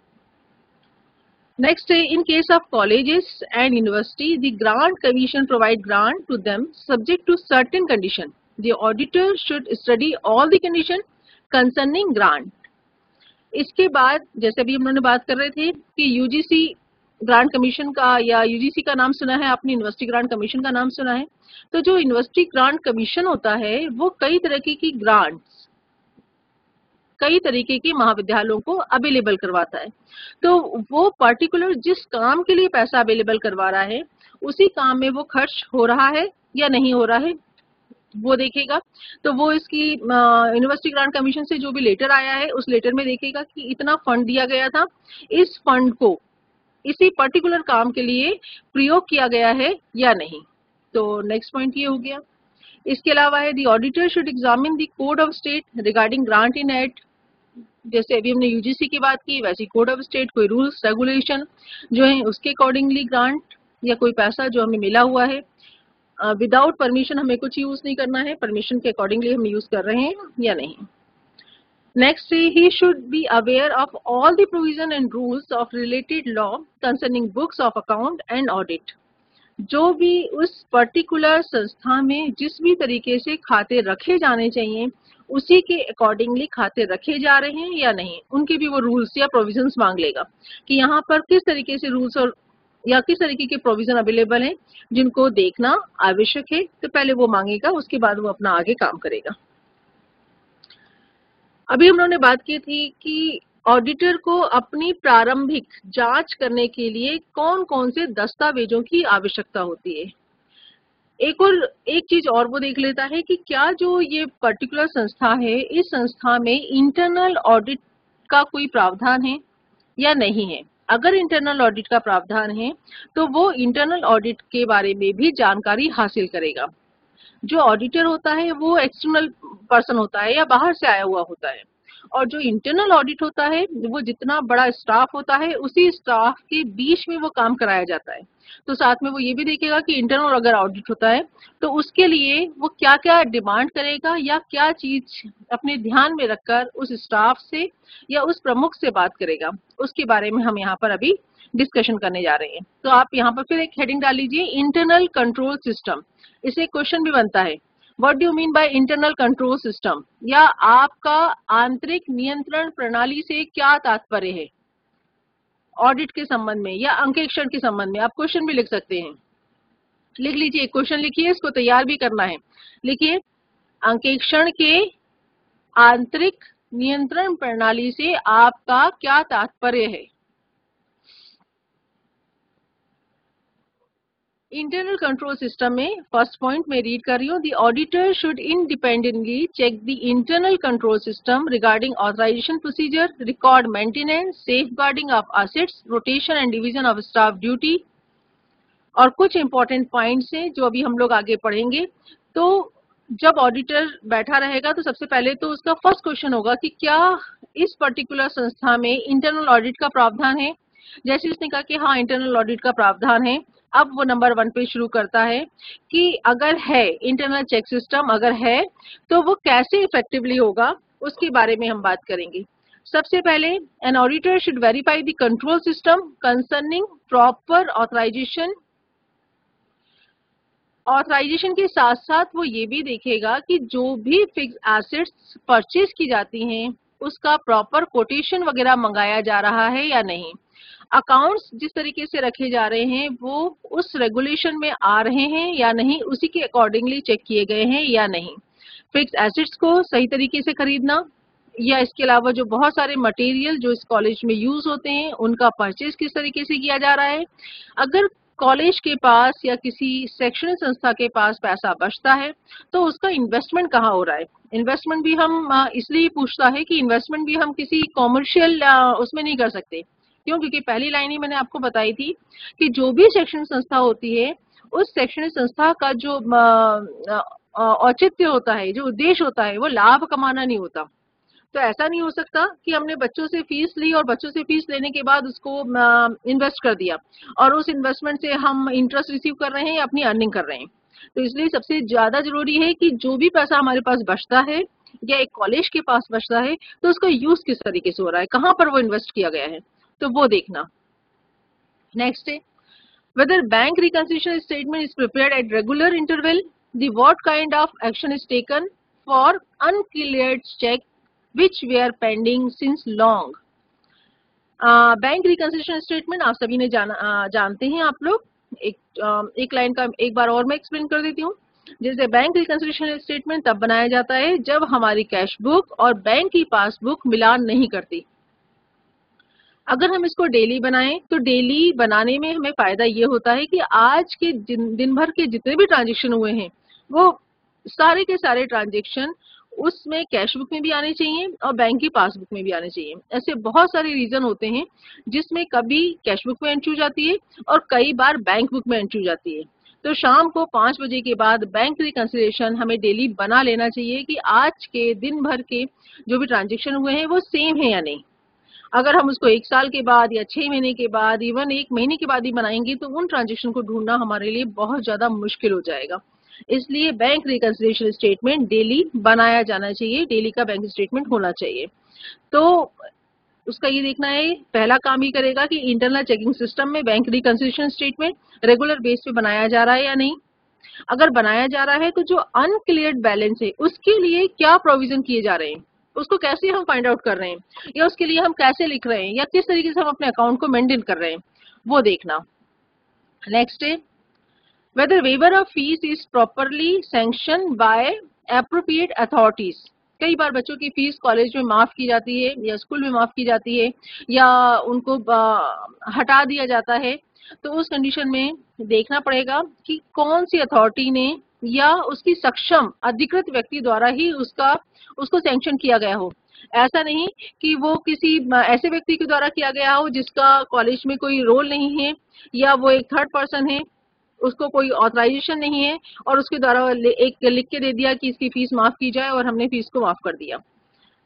नेक्स्ट है, in case of colleges and university the grant commission provide grant to them subject to certain condition. The auditor should study all the condition concerning grant. इसके बाद जैसे अभी हम लोगों ने बात कर रहे थे कि यूजीसी ग्रांट कमीशन का, या यूजीसी का नाम सुना है आपने, यूनिवर्सिटी ग्रांट कमीशन का नाम सुना है। तो जो यूनिवर्सिटी ग्रांट कमीशन होता है वो कई तरीके की ग्रांट्स कई तरीके के महाविद्यालयों को अवेलेबल करवाता है। तो वो पर्टिकुलर जिस काम के लिए पैसा अवेलेबल करवा रहा है उसी काम में वो खर्च हो रहा है या नहीं हो रहा है, वो देखेगा। तो वो इसकी यूनिवर्सिटी ग्रांट कमीशन से जो भी लेटर आया है उस लेटर में देखेगा कि इतना फंड दिया गया था, इस फंड को इसी पर्टिकुलर काम के लिए प्रयोग किया गया है या नहीं। तो नेक्स्ट पॉइंट ये हो गया। इसके अलावा है, the auditor should examine the code of state regarding grant in aid. जैसे अभी हमने यूजीसी की बात की, वैसे कोड ऑफ स्टेट कोई रूल्स रेगुलेशन जो है उसके अकॉर्डिंगली ग्रांट या कोई पैसा जो हमें मिला हुआ है विदाउट परमिशन हमें कुछ यूज नहीं करना है, परमिशन के अकॉर्डिंगली हम यूज कर रहे हैं या नहीं। Next, he should be aware of all the provision and rules of related law concerning books of account and audit. जो भी उस पर्टिकुलर संस्था में जिस भी तरीके से खाते रखे जाने चाहिए उसी के अकॉर्डिंगली खाते रखे जा रहे हैं या नहीं, उनके भी वो रूल्स या प्रोविजंस मांग लेगा कि यहाँ पर किस तरीके से रूल्स और या किस तरीके के प्रोविजन अवेलेबल हैं जिनको देखना आवश्यक है। तो पहले वो मांगेगा, उसके बाद वो अपना आगे काम करेगा। अभी हम लोगों ने बात की थी कि ऑडिटर को अपनी प्रारंभिक जांच करने के लिए कौन कौन से दस्तावेजों की आवश्यकता होती है। एक और एक चीज और वो देख लेता है कि क्या जो ये पर्टिकुलर संस्था है, इस संस्था में इंटरनल ऑडिट का कोई प्रावधान है या नहीं है। अगर इंटरनल ऑडिट का प्रावधान है तो वो इंटरनल ऑडिट के बारे में भी जानकारी हासिल करेगा। जो ऑडिटर होता है वो एक्सटर्नल पर्सन होता है या बाहर से आया हुआ होता है, और जो इंटरनल ऑडिट होता है वो जितना बड़ा स्टाफ होता है उसी स्टाफ के बीच में वो काम कराया जाता है। तो साथ में वो ये भी देखेगा कि इंटरनल अगर ऑडिट होता है तो उसके लिए वो क्या क्या डिमांड करेगा या क्या चीज अपने ध्यान में रखकर उस स्टाफ से या उस प्रमुख से बात करेगा, उसके बारे में हम यहाँ पर अभी डिस्कशन करने जा रहे हैं। तो आप यहाँ पर फिर एक हेडिंग डाल लीजिए, इंटरनल कंट्रोल सिस्टम। इसे क्वेश्चन भी बनता है, what do you mean by internal control system, या आपका आंतरिक नियंत्रण प्रणाली से क्या तात्पर्य है ऑडिट के संबंध में या अंकेक्षण के संबंध में। आप क्वेश्चन भी लिख सकते हैं, लिख लीजिए, क्वेश्चन लिखिए, इसको तैयार भी करना है। लिखिए, अंकेक्षण के आंतरिक नियंत्रण प्रणाली से आपका क्या तात्पर्य है। इंटरनल कंट्रोल सिस्टम में फर्स्ट पॉइंट में रीड कर रही हूँ, the auditor should independently check the internal control system regarding authorization procedure, record maintenance, safeguarding of assets, rotation and division of staff duty. और कुछ इंपॉर्टेंट पॉइंट्स हैं जो अभी हम लोग आगे पढ़ेंगे। तो जब ऑडिटर बैठा रहेगा तो सबसे पहले तो उसका फर्स्ट क्वेश्चन होगा कि क्या इस पर्टिकुलर संस्था में इंटरनल ऑडिट का प्रावधान है। जैसे उसने कहा कि हाँ इंटरनल ऑडिट का प्रावधान है, अब वो नंबर वन पे शुरू करता है कि अगर है इंटरनल चेक सिस्टम, अगर है तो वो कैसे इफेक्टिवली होगा उसके बारे में हम बात करेंगे। सबसे पहले, an auditor should verify the control system concerning proper authorization. Authorization के साथ साथ वो ये भी देखेगा कि जो भी फिक्स एसेट्स परचेज की जाती हैं उसका प्रॉपर कोटेशन वगैरह मंगाया जा रहा है या नहीं, अकाउंट्स जिस तरीके से रखे जा रहे हैं वो उस रेगुलेशन में आ रहे हैं या नहीं, उसी के अकॉर्डिंगली चेक किए गए हैं या नहीं, फिक्स एसेट्स को सही तरीके से खरीदना, या इसके अलावा जो बहुत सारे मटेरियल जो इस कॉलेज में यूज होते हैं उनका परचेज किस तरीके से किया जा रहा है। अगर कॉलेज के पास या किसी शैक्षणिक संस्था के पास पैसा बचता है तो उसका इन्वेस्टमेंट कहाँ हो रहा है। इन्वेस्टमेंट भी हम इसलिए पूछता है कि इन्वेस्टमेंट भी हम किसी कॉमर्शियल उसमें नहीं कर सकते। क्यों? क्योंकि पहली लाइन ही मैंने आपको बताई थी कि जो भी शैक्षणिक संस्था होती है उस शैक्षणिक संस्था का जो औचित्य होता है, जो उद्देश्य होता है, वो लाभ कमाना नहीं होता। तो ऐसा नहीं हो सकता कि हमने बच्चों से फीस ली और बच्चों से फीस लेने के बाद उसको इन्वेस्ट कर दिया और उस इन्वेस्टमेंट से हम इंटरेस्ट रिसीव कर रहे हैं या अपनी अर्निंग कर रहे हैं। तो इसलिए सबसे ज्यादा जरूरी है कि जो भी पैसा हमारे पास बचता है या एक कॉलेज के पास बचता है तो उसका यूज किस तरीके से हो रहा है, कहाँ पर वो इन्वेस्ट किया गया है, तो वो देखना। नेक्स्ट है, whether bank reconciliation statement is prepared at regular interval, the what kind of action is taken for uncleared check which were pending since long। Bank reconciliation statement आप सभी ने जाना uh, जानते हैं आप लोग। एक uh, एक लाइन का एक बार और मैं एक्सप्लेन कर देती हूँ। जैसे बैंक रिकंसिलिएशन स्टेटमेंट तब बनाया जाता है जब हमारी कैश बुक और बैंक की पासबुक मिलान नहीं करती। अगर हम इसको डेली बनाएं तो डेली बनाने में हमें फायदा ये होता है कि आज के दिन, दिन भर के जितने भी ट्रांजेक्शन हुए हैं वो सारे के सारे ट्रांजेक्शन उसमें कैश बुक में भी आने चाहिए और बैंक की पासबुक में भी आने चाहिए। ऐसे बहुत सारे रीजन होते हैं जिसमें कभी कैश बुक में एंट्री हो जाती है और कई बार बैंक बुक में एंट्री हो जाती है। तो शाम को पांच बजे के बाद बैंक रिकंसिलिएशन हमें डेली बना लेना चाहिए कि आज के दिन भर के जो भी ट्रांजेक्शन हुए हैं वो सेम है या नहीं। अगर हम उसको एक साल के बाद या छह महीने के बाद, इवन एक महीने के बाद ही बनाएंगे तो उन ट्रांजेक्शन को ढूंढना हमारे लिए बहुत ज्यादा मुश्किल हो जाएगा। इसलिए बैंक रिकंसिलिएशन स्टेटमेंट डेली बनाया जाना चाहिए, डेली का बैंक स्टेटमेंट होना चाहिए। तो उसका ये देखना है, पहला काम ये करेगा कि इंटरनल चेकिंग सिस्टम में bank reconciliation statement regular base पे बनाया जा रहा है या नहीं। अगर बनाया जा रहा है तो जो अनक्लियर्ड बैलेंस है उसके लिए क्या प्रोविजन किए जा रहे हैं, उसको कैसे हम फाइंड आउट कर रहे हैं, या उसके लिए हम कैसे लिख रहे हैं, या किस तरीके से हम अपने अकाउंट को मेंटेन कर रहे हैं, वो देखना। नेक्स्ट है, whether waiver of fees is properly sanctioned by appropriate authorities। कई बार बच्चों की फीस कॉलेज में माफ की जाती है या स्कूल में माफ की जाती है या उनको हटा दिया जाता है, तो उस कंडीशन में देखना पड़ेगा कि कौन सी अथॉरिटी ने या उसकी सक्षम अधिकृत व्यक्ति द्वारा ही उसका उसको सैंक्शन किया गया हो। ऐसा नहीं कि वो किसी ऐसे व्यक्ति के द्वारा किया गया हो जिसका कॉलेज में कोई रोल नहीं है या वो एक थर्ड पर्सन है, उसको कोई ऑथराइजेशन नहीं है और उसके द्वारा एक लिख के दे दिया कि इसकी फीस माफ की जाए और हमने फीस को माफ कर दिया।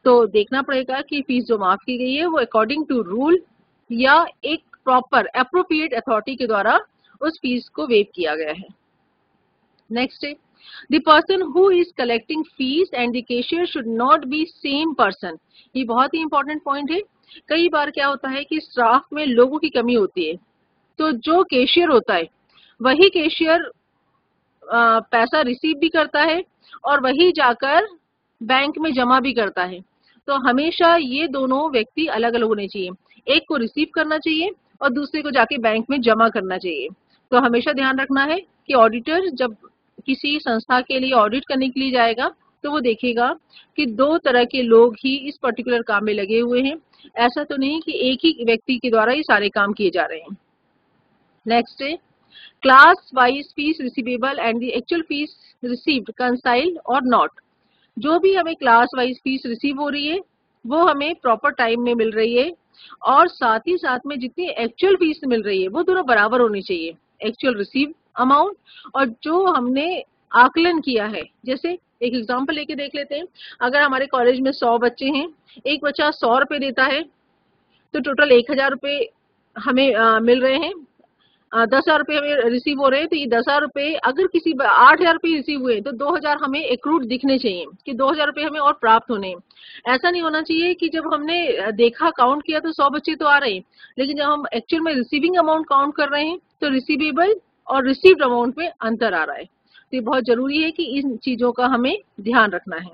तो देखना पड़ेगा कि फीस जो माफ की गई है वो अकॉर्डिंग टू रूल या एक प्रॉपर अप्रोप्रिएट अथॉरिटी के द्वारा उस फीस को वेव किया गया है। नेक्स्ट है the person who is collecting fees and the cashier should not be same person. ये बहुत ही इंपॉर्टेंट पॉइंट है। कई बार क्या होता है कि स्टाफ में लोगों की कमी होती है, तो जो कैशियर होता है वही कैशियर पैसा रिसीव भी करता है और वही जाकर बैंक में जमा भी करता है। तो हमेशा ये दोनों व्यक्ति अलग अलग होने चाहिए, एक को रिसीव करना चाहिए और दूसरे को जाके बैंक में जमा करना चाहिए। तो हमेशा ध्यान रखना है कि ऑडिटर जब किसी संस्था के लिए ऑडिट करने के लिए जाएगा तो वो देखेगा कि दो तरह के लोग ही इस पर्टिकुलर काम में लगे हुए हैं, ऐसा तो नहीं कि एक ही व्यक्ति के द्वारा ये सारे काम किए जा रहे हैं। नेक्स्ट है class wise fees receivable and the actual fees received reconciled or not. जो भी हमें क्लास वाइज फीस रिसीव हो रही है वो हमें प्रॉपर टाइम में मिल रही है और साथ ही साथ में जितनी एक्चुअल फीस मिल रही है वो दोनों बराबर होनी चाहिए, एक्चुअल रिसीव अमाउंट और जो हमने आकलन किया है। जैसे एक एग्जांपल लेके देख लेते हैं, अगर हमारे कॉलेज में सौ बच्चे हैं, एक बच्चा सौ रुपए देता है तो टोटल एक हजार रुपये हमें आ, मिल रहे हैं, दस हजार रुपये हमें रिसीव हो रहे हैं। तो ये दस हजार रुपये अगर किसी आठ हजार रुपये रिसीव हुए तो दो हजार हमें एक्रूड दिखने चाहिए कि दो हजार रुपये हमें और प्राप्त होने। ऐसा नहीं होना चाहिए कि जब हमने देखा काउंट किया तो सौ बच्चे तो आ रहे हैं, लेकिन जब हम एक्चुअल में रिसीविंग अमाउंट काउंट कर रहे हैं तो रिसीवेबल और रिसीव्ड अमाउंट में अंतर आ रहा है। तो ये बहुत जरूरी है कि इन चीजों का हमें ध्यान रखना है।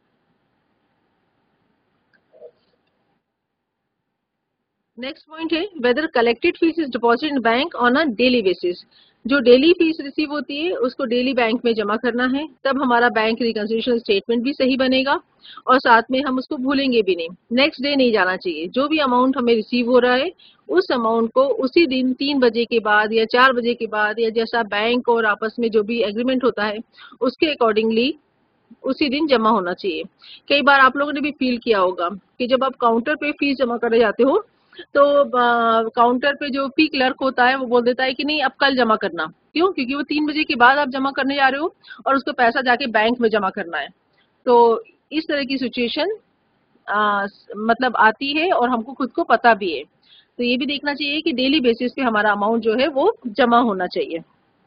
नेक्स्ट पॉइंट है whether collected fees is deposit in bank on a daily basis. जो डेली फीस रिसीव होती है उसको डेली बैंक में जमा करना है, तब हमारा बैंक रिकंसिलिएशन स्टेटमेंट भी सही बनेगा और साथ में हम उसको भूलेंगे भी नहीं। नेक्स्ट डे नहीं जाना चाहिए। जो भी अमाउंट हमें रिसीव हो रहा है उस अमाउंट को उसी दिन तीन बजे के बाद या चार बजे के बाद या जैसा बैंक और आपस में जो भी एग्रीमेंट होता है उसके अकॉर्डिंगली उसी दिन जमा होना चाहिए। कई बार आप लोगों ने भी फील किया होगा कि जब आप काउंटर पे फीस जमा करने जाते हो तो काउंटर पे जो फी क्लर्क होता है वो बोल देता है कि नहीं अब कल जमा करना। क्यों? क्योंकि वो तीन बजे के बाद आप जमा करने जा रहे हो और उसको पैसा जाके बैंक में जमा करना है। तो इस तरह की सिचुएशन मतलब आती है और हमको खुद को पता भी है। तो ये भी देखना चाहिए कि डेली बेसिस पे हमारा अमाउंट जो है वो जमा होना चाहिए।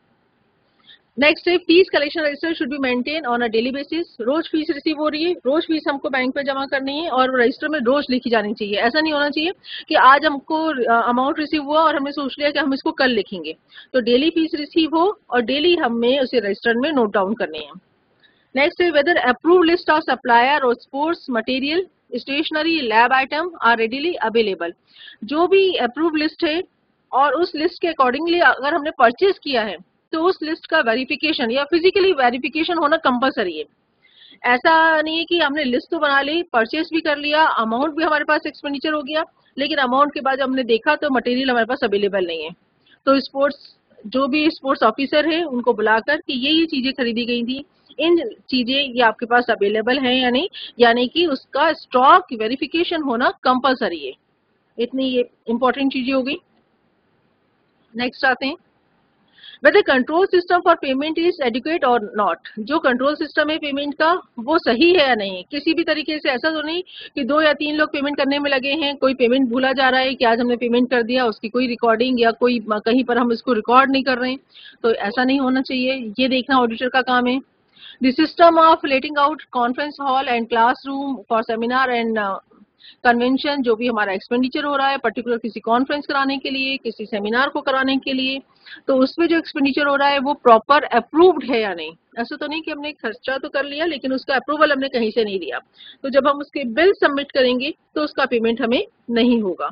नेक्स्ट है fees collection register should be maintain on a daily basis. रोज फीस रिसीव हो रही है, रोज फीस हमको बैंक में जमा करनी है और रजिस्टर में रोज लिखी जानी चाहिए। ऐसा नहीं होना चाहिए कि आज हमको अमाउंट रिसीव हुआ और हमने सोच लिया कि हम इसको कल लिखेंगे। तो डेली फीस रिसीव हो और डेली हमें उसे रजिस्टर में नोट डाउन करनी है। नेक्स्ट है whether approve list of supplier और sports material stationery lab item are readily available. जो भी अप्रूव लिस्ट है और उस लिस्ट के अकॉर्डिंगली अगर हमने परचेज किया है तो उस लिस्ट का वेरिफिकेशन या फिजिकली वेरिफिकेशन होना कंपलसरी है। ऐसा नहीं है कि हमने लिस्ट तो बना ली, परचेज भी कर लिया, अमाउंट भी हमारे पास एक्सपेंडिचर हो गया, लेकिन अमाउंट के बाद हमने देखा तो मटेरियल हमारे पास अवेलेबल नहीं है। तो स्पोर्ट्स जो भी स्पोर्ट्स ऑफिसर है उनको बुलाकर कि ये ये चीजें खरीदी गई थी, इन चीजें ये आपके पास अवेलेबल है या नहीं, यानी कि उसका स्टॉक वेरिफिकेशन होना कंपलसरी है। इतनी ये इंपॉर्टेंट चीजें हो गई। नेक्स्ट आते हैं whether control system for payment is adequate or not. जो कंट्रोल सिस्टम है पेमेंट का वो सही है या नहीं। किसी भी तरीके से ऐसा तो नहीं कि दो या तीन लोग पेमेंट करने में लगे हैं, कोई पेमेंट भूला जा रहा है कि आज हमने पेमेंट कर दिया, उसकी कोई रिकॉर्डिंग या कोई कहीं पर हम इसको रिकॉर्ड नहीं कर रहे हैं। तो ऐसा नहीं होना चाहिए, ये देखना ऑडिटर का काम है। The system of letting out conference hall and classroom for seminar and convention, जो भी हमारा एक्सपेंडिचर हो रहा है पर्टिकुलर किसी कॉन्फ्रेंस कराने के लिए, किसी सेमिनार को कराने के लिए, तो उसमें जो एक्सपेंडिचर हो रहा है वो प्रॉपर अप्रूव्ड है या नहीं। ऐसा तो नहीं कि हमने खर्चा तो कर लिया लेकिन उसका अप्रूवल हमने कहीं से नहीं लिया, तो जब हम उसके बिल सबमिट करेंगे तो उसका पेमेंट हमें नहीं होगा।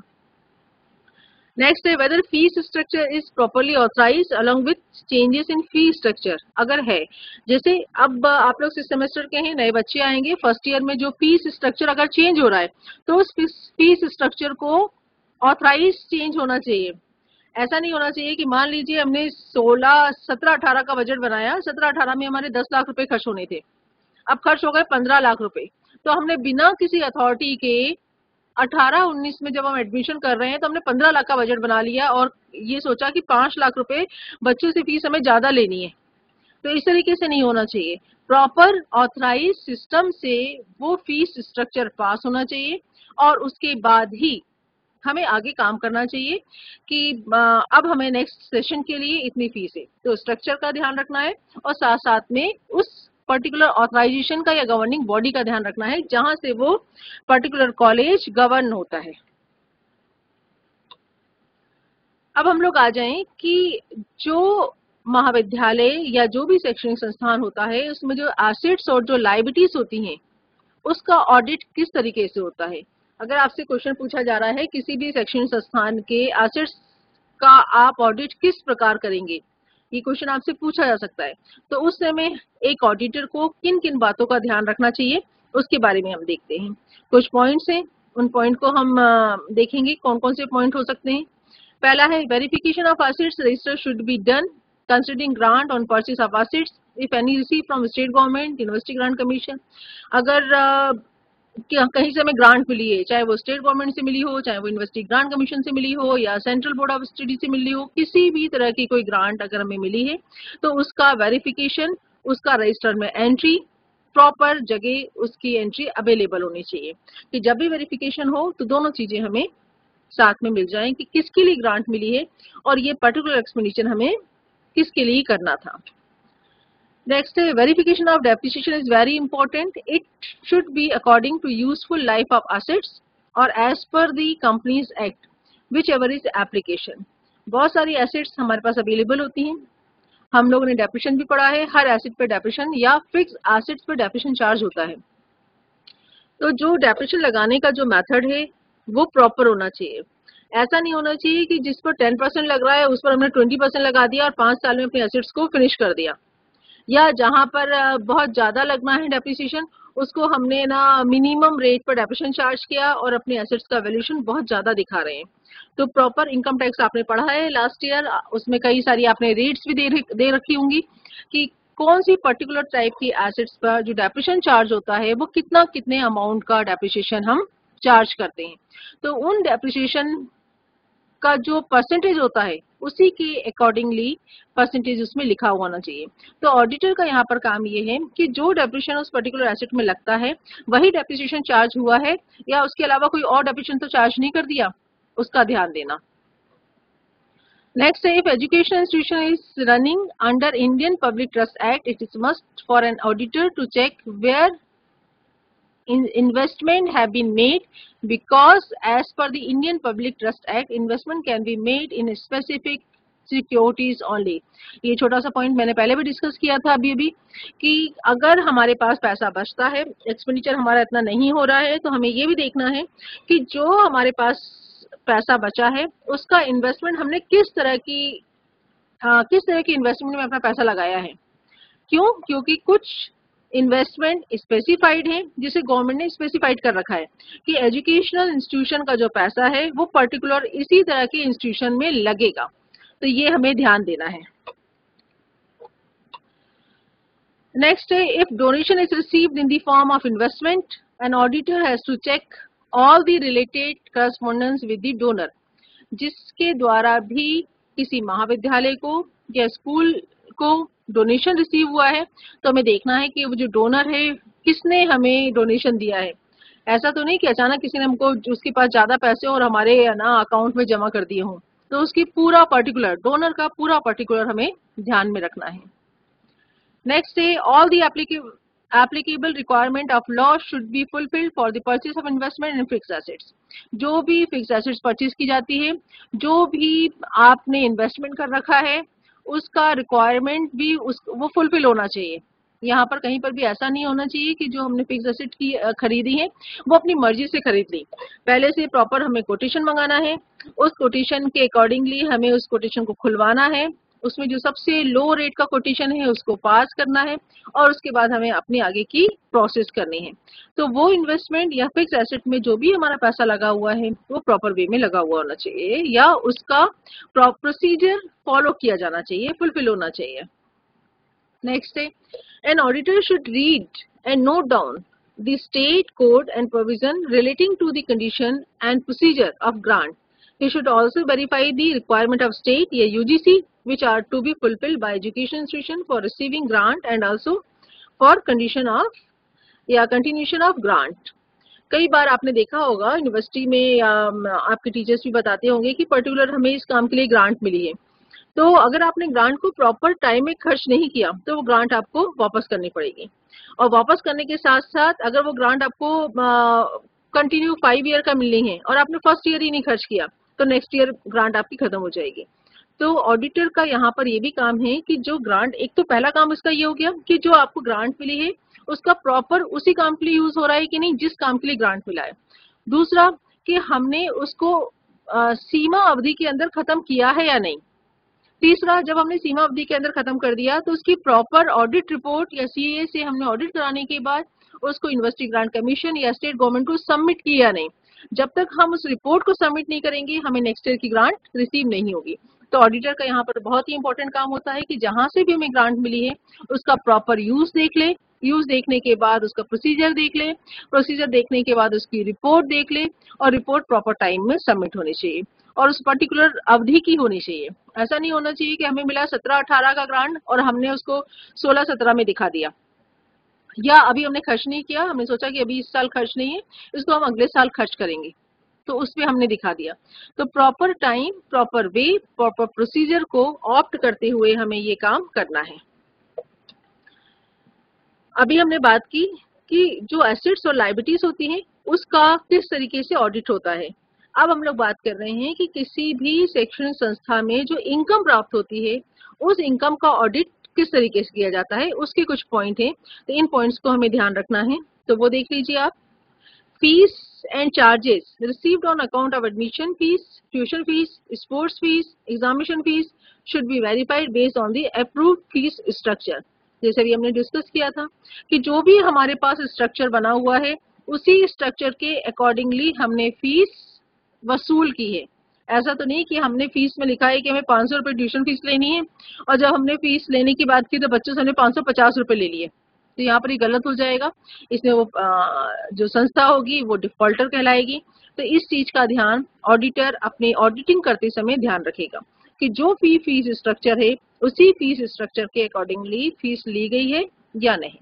नेक्स्ट है whether fees structure is properly authorise along with changes in fee structure. अगर है, जैसे अब आप लोग इस सेमेस्टर के हैं, नए बच्चे आएंगे, फर्स्ट ईयर में जो फीस स्ट्रक्चर अगर चेंज हो रहा है तो उस फीस स्ट्रक्चर को ऑथराइज चेंज होना चाहिए। ऐसा नहीं होना चाहिए कि मान लीजिए हमने सोलह सत्रह अठारह का बजट बनाया, सत्रह अठारह में हमारे दस लाख रुपए खर्च होने थे, अब खर्च हो गए पंद्रह लाख रुपए, तो हमने बिना किसी अथॉरिटी के अठारह उन्नीस में जब हम एडमिशन कर रहे हैं तो हमने पंद्रह लाख का बजट बना लिया और ये सोचा कि पांच लाख रुपए बच्चों से फीस हमें ज्यादा लेनी है। तो इस तरीके से नहीं होना चाहिए। प्रॉपर ऑथराइज सिस्टम से वो फीस स्ट्रक्चर पास होना चाहिए और उसके बाद ही हमें आगे काम करना चाहिए कि अब हमें नेक्स्ट सेशन के लिए इतनी फीस है। तो स्ट्रक्चर का ध्यान रखना है और साथ साथ में उस पर्टिकुलर ऑथराइजेशन का या गवर्निंग बॉडी का ध्यान रखना है जहां से वो पर्टिकुलर कॉलेज गवर्न होता है। अब हम लोग आ जाएं कि जो महाविद्यालय या जो भी शैक्षणिक संस्थान होता है उसमें जो एसेट्स और जो लायबिलिटीज होती हैं उसका ऑडिट किस तरीके से होता है। अगर आपसे क्वेश्चन पूछा जा रहा है किसी भी शैक्षणिक संस्थान के एसेट्स का आप ऑडिट किस प्रकार करेंगे, ये क्वेश्चन आपसे पूछा जा सकता है। तो उस समय एक ऑडिटर को किन किन बातों का ध्यान रखना चाहिए उसके बारे में हम देखते हैं। कुछ पॉइंट्स हैं, उन पॉइंट को हम देखेंगे कौन कौन से पॉइंट हो सकते हैं। पहला है verification of assets register should be done considering grant on purchase of assets if any receive from state government university grant commission. अगर uh, कहीं से हमें ग्रांट मिली है, चाहे वो स्टेट गवर्नमेंट से मिली हो, चाहे वो यूनिवर्सिटी ग्रांट कमीशन से मिली हो या सेंट्रल बोर्ड ऑफ स्टडी से मिली हो, किसी भी तरह की कोई ग्रांट अगर हमें मिली है तो उसका वेरिफिकेशन, उसका रजिस्टर में एंट्री, प्रॉपर जगह उसकी एंट्री अवेलेबल होनी चाहिए कि जब भी वेरिफिकेशन हो तो दोनों चीजें हमें साथ में मिल जाएं कि किसके लिए ग्रांट मिली है और ये पर्टिकुलर एक्सपेंडिचर हमें किसके लिए करना था। Next, verification of depreciation is very important. It should be according to useful life of assets or as per the Companies Act, whichever is application. बहुत सारी assets हमारे पास available होती हैं। हम लोगों ने depreciation भी पढ़ा है, हर asset पे depreciation या fixed assets पे depreciation charge होता है। तो जो depreciation लगाने का जो method है वो proper होना चाहिए। ऐसा नहीं होना चाहिए कि जिस पर टेन परसेंट लग रहा है उस पर हमने ट्वेंटी परसेंट लगा दिया और पांच साल में अपने assets को finish कर दिया, या जहां पर बहुत ज्यादा लगना है डेप्रिसिएशन उसको हमने ना मिनिमम रेट पर डेप्रिसिएशन चार्ज किया और अपने एसेट्स का वैल्यूएशन बहुत ज्यादा दिखा रहे हैं। तो प्रॉपर इनकम टैक्स आपने पढ़ा है लास्ट ईयर, उसमें कई सारी आपने रेट्स भी दे, दे रखी होंगी कि कौन सी पर्टिकुलर टाइप की एसेट्स पर जो डेप्रिसिएशन चार्ज होता है वो कितना कितने अमाउंट का डेप्रिसिएशन हम चार्ज करते हैं। तो उन डेप्रिसिएशन का जो परसेंटेज होता है उसी के अकॉर्डिंगली परसेंटेज उसमें लिखा हुआ होना चाहिए। तो ऑडिटर का यहाँ पर काम ये है कि जो डेप्रिसिएशन उस पर्टिकुलर एसेट में लगता है वही डेप्रिसिएशन चार्ज हुआ है या उसके अलावा कोई और डेप्रिसिएशन तो चार्ज नहीं कर दिया, उसका ध्यान देना। नेक्स्ट है, if education institution is running under Indian public trust act it is must for an auditor to check where In investment have been made because as per the Indian Public Trust Act investment can be made in specific securities only। ये छोटा सा point मैंने पहले भी discuss किया था अभी अभी कि अगर हमारे पास पैसा बचता है, एक्सपेंडिचर हमारा इतना नहीं हो रहा है, तो हमें ये भी देखना है कि जो हमारे पास पैसा बचा है उसका इन्वेस्टमेंट हमने किस तरह की आ, किस तरह की इन्वेस्टमेंट में अपना पैसा लगाया है। क्यों? क्योंकि कुछ इन्वेस्टमेंट स्पेसिफाइड है जिसे गवर्नमेंट ने स्पेसिफाइड कर रखा है कि एजुकेशनल इंस्टीट्यूशन का जो पैसा है वो पर्टिकुलर इसी तरह के इंस्टीट्यूशन में लगेगा, तो ये हमें ध्यान देना है। नेक्स्ट है, if donation is received in the form of investment an auditor has to check all the related correspondence with the donor. जिसके द्वारा भी किसी महाविद्यालय को या स्कूल को डोनेशन रिसीव हुआ है तो हमें देखना है कि वो जो डोनर है किसने हमें डोनेशन दिया है। ऐसा तो नहीं कि अचानक किसी ने हमको उसके पास ज्यादा पैसे और हमारे ना अकाउंट में जमा कर दिए हों, तो उसकी पूरा पर्टिकुलर डोनर का पूरा पर्टिकुलर हमें ध्यान में रखना है। नेक्स्ट है, all the applicable requirement of law should be fulfilled for the purchase of investment in fixed assets। जो भी फिक्स एसेट्स परचेज की जाती है, जो भी आपने इन्वेस्टमेंट कर रखा है उसका रिक्वायरमेंट भी उस वो फुलफिल होना चाहिए। यहाँ पर कहीं पर भी ऐसा नहीं होना चाहिए कि जो हमने फिक्स एसेट की खरीदी है वो अपनी मर्जी से खरीद ली। पहले से प्रॉपर हमें कोटेशन मंगाना है, उस कोटेशन के अकॉर्डिंगली हमें उस कोटेशन को खुलवाना है, उसमें जो सबसे लो रेट का कोटेशन है उसको पास करना है और उसके बाद हमें अपनी आगे की प्रोसेस करनी है। तो वो इन्वेस्टमेंट या फिक्स एसेट में जो भी हमारा पैसा लगा हुआ है वो प्रॉपर वे में लगा हुआ होना चाहिए या उसका प्रोसीजर फॉलो किया जाना चाहिए, फुलफिल होना चाहिए। नेक्स्ट है, an auditor should read and note down the state code and provision relating to the condition and procedure of grant. He should also verify the requirement of state या U G C which are to be fulfilled by education institution for receiving grant and also for condition of या continuation of grant. कई बार आपने देखा होगा university में या आपके टीचर्स भी बताते होंगे कि पर्टिकुलर हमें इस काम के लिए ग्रांट मिली है, तो अगर आपने ग्रांट को प्रॉपर टाइम में खर्च नहीं किया तो वो ग्रांट आपको वापस करनी पड़ेगी। और वापस करने के साथ साथ अगर वो ग्रांट आपको कंटिन्यू फाइव ईयर का मिलनी है और आपने फर्स्ट ईयर ही नहीं खर्च किया तो नेक्स्ट ईयर ग्रांट आपकी खत्म हो जाएगी। तो ऑडिटर का यहाँ पर ये भी काम है कि जो ग्रांट, एक तो पहला काम उसका ये हो गया कि जो आपको ग्रांट मिली है उसका प्रॉपर उसी काम के लिए यूज हो रहा है कि नहीं जिस काम के लिए ग्रांट मिला है। दूसरा कि हमने उसको आ, सीमा अवधि के अंदर खत्म किया है या नहीं। तीसरा, जब हमने सीमा अवधि के अंदर खत्म कर दिया तो उसकी प्रॉपर ऑडिट रिपोर्ट या सीए से हमने ऑडिट कराने के बाद उसको यूनिवर्सिटी ग्रांट कमीशन या स्टेट गवर्नमेंट को सबमिट किया नहीं। जब तक हम उस रिपोर्ट को सबमिट नहीं करेंगे हमें नेक्स्ट ईयर की ग्रांट रिसीव नहीं होगी। तो ऑडिटर का यहाँ पर बहुत ही इंपॉर्टेंट काम होता है कि जहां से भी हमें ग्रांट मिली है उसका प्रॉपर यूज देख ले, यूज देखने के बाद उसका प्रोसीजर देख ले, प्रोसीजर देखने के बाद उसकी रिपोर्ट देख ले और रिपोर्ट प्रॉपर टाइम में सबमिट होनी चाहिए और उस पर्टिकुलर अवधि की होनी चाहिए। ऐसा नहीं होना चाहिए कि हमें मिला सत्रह अठारह का ग्रांट और हमने उसको सोलह सत्रह में दिखा दिया, या अभी हमने खर्च नहीं किया, हमने सोचा कि अभी इस साल खर्च नहीं है इसको हम अगले साल खर्च करेंगे तो उस पे हमने दिखा दिया। तो proper time, proper way, proper procedure को ऑप्ट करते हुए हमें ये काम करना है। अभी हमने बात की कि जो एसेट्स और लायबिलिटीज होती हैं उसका किस तरीके से ऑडिट होता है। अब हम लोग बात कर रहे हैं कि किसी भी शैक्षणिक संस्था में जो इनकम प्राप्त होती है उस इनकम का ऑडिट किस तरीके से किया जाता है, उसके कुछ पॉइंट हैं। तो इन पॉइंट्स को हमें ध्यान रखना है, तो वो देख लीजिए आप। Fees and charges received on account of admission fees, tuition fees, sports fees, examination fees should be verified based on the approved fees structure। जैसे अभी हमने डिस्कस किया था कि जो भी हमारे पास स्ट्रक्चर बना हुआ है उसी स्ट्रक्चर के अकॉर्डिंगली हमने फीस वसूल की है। ऐसा तो नहीं कि हमने फीस में लिखा है कि हमें पाँच सौ रुपये ट्यूशन फीस लेनी है और जब हमने फीस लेने की बात की तो बच्चों से हमने पाँच सौ पचास रुपये ले लिए, तो यहाँ पर ये गलत हो जाएगा। इसमें वो जो संस्था होगी वो डिफॉल्टर कहलाएगी। तो इस चीज का ध्यान ऑडिटर अपनी ऑडिटिंग करते समय ध्यान रखेगा कि जो फी फीस स्ट्रक्चर है उसी फीस स्ट्रक्चर के अकॉर्डिंगली फीस ली गई है या नहीं।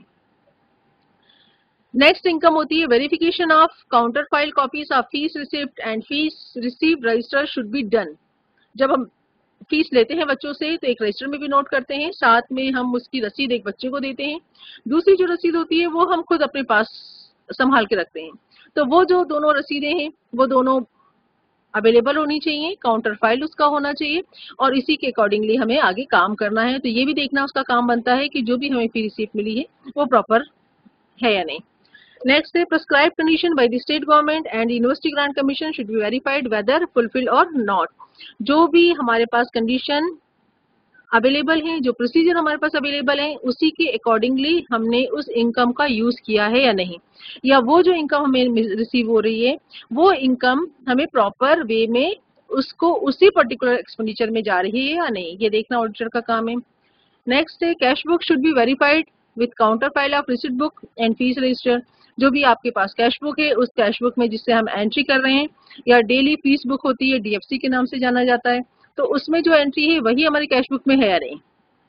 नेक्स्ट इनकम होती है verification of counter file copies of fees receipt and fees received register should be done. जब हम फीस लेते हैं बच्चों से तो एक रजिस्टर में भी नोट करते हैं, साथ में हम उसकी रसीद एक बच्चे को देते हैं। दूसरी जो रसीद होती है वो हम खुद अपने पास संभाल के रखते हैं। तो वो जो दोनों रसीदें हैं वो दोनों अवेलेबल होनी चाहिए, काउंटर फाइल उसका होना चाहिए और इसी के अकॉर्डिंगली हमें आगे काम करना है। तो ये भी देखना उसका काम बनता है कि जो भी हमें फी रिसीप्ट मिली है वो प्रॉपर है या नहीं। नेक्स्ट है prescribe condition by the state government and university grant commission should be verified whether fulfil or not. जो भी हमारे पास कंडीशन अवेलेबल है, जो प्रोसीजर हमारे पास अवेलेबल है उसी के अकॉर्डिंगली हमने उस इनकम का यूज किया है या नहीं, या वो जो इनकम हमें रिसीव हो रही है वो इनकम हमें प्रॉपर वे में उसको उसी पर्टिकुलर एक्सपेंडिचर में जा रही है या नहीं, ये देखना ऑडिटर का काम है। नेक्स्ट है cash book should be verified with counter file of receipt book and fees register. जो भी आपके पास कैश बुक है उस कैश बुक में जिससे हम एंट्री कर रहे हैं, या डेली फीस बुक होती है डीएफसी के नाम से जाना जाता है, तो उसमें जो एंट्री है वही हमारी कैश बुक में है या नहीं।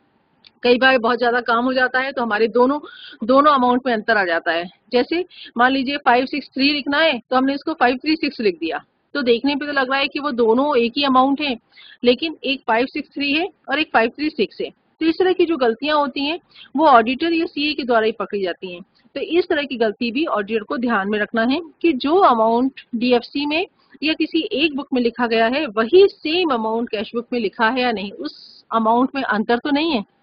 कई बार बहुत ज्यादा काम हो जाता है तो हमारे दोनों दोनों अमाउंट में अंतर आ जाता है। जैसे मान लीजिए फाइव सिक्स थ्री लिखना है तो हमने इसको फाइव थ्री सिक्स लिख दिया, तो देखने पे तो लग रहा है कि वो दोनों एक ही अमाउंट है, लेकिन एक फाइव सिक्स थ्री है और एक फाइव थ्री सिक्स है। तो इस तरह की जो गलतियां होती हैं वो ऑडिटर या सीए के द्वारा ही पकड़ी जाती हैं। तो इस तरह की गलती भी ऑडिटर को ध्यान में रखना है कि जो अमाउंट डीएफसी में या किसी एक बुक में लिखा गया है वही सेम अमाउंट कैश बुक में लिखा है या नहीं, उस अमाउंट में अंतर तो नहीं है।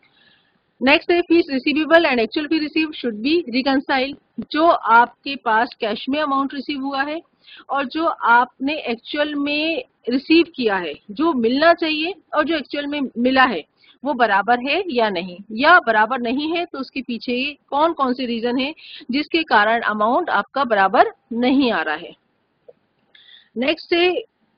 नेक्स्ट है fees receivable and actual fee receive should be reconcile. जो आपके पास कैश में अमाउंट रिसीव हुआ है और जो आपने एक्चुअल में रिसीव किया है, जो मिलना चाहिए और जो एक्चुअल में मिला है वो बराबर है या नहीं, या बराबर नहीं है तो उसके पीछे कौन कौन से रीजन है जिसके कारण अमाउंट आपका बराबर नहीं आ रहा है। नेक्स्ट है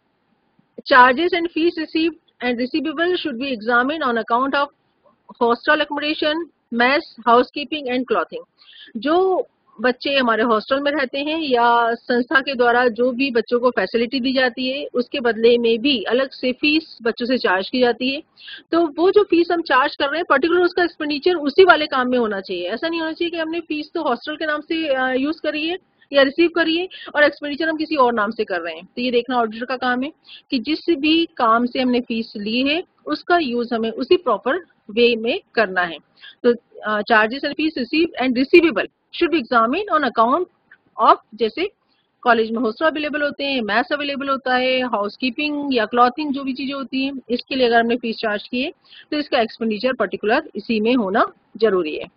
charges and fees received and receivable should be examined on account of hostel accommodation, mess, housekeeping and clothing. जो बच्चे हमारे हॉस्टल में रहते हैं या संस्था के द्वारा जो भी बच्चों को फैसिलिटी दी जाती है उसके बदले में भी अलग से फीस बच्चों से चार्ज की जाती है। तो वो जो फीस हम चार्ज कर रहे हैं पर्टिकुलर उसका एक्सपेंडिचर उसी वाले काम में होना चाहिए। ऐसा नहीं होना चाहिए कि हमने फीस तो हॉस्टल के नाम से यूज करी है या रिसीव करिए और एक्सपेंडिचर हम किसी और नाम से कर रहे हैं। तो ये देखना ऑडिटर का काम है कि जिस भी काम से हमने फीस ली है उसका यूज हमें उसी प्रॉपर वे में करना है। तो charges and fees receive and receivable should be examine on account of, जैसे कॉलेज में हॉस्टल अवेलेबल होते हैं, मैथ्स अवेलेबल होता है, हाउस कीपिंग या क्लॉथिंग जो भी चीजें होती हैं, इसके लिए अगर हमने फीस चार्ज की है तो इसका एक्सपेंडिचर पर्टिकुलर इसी में होना जरूरी है।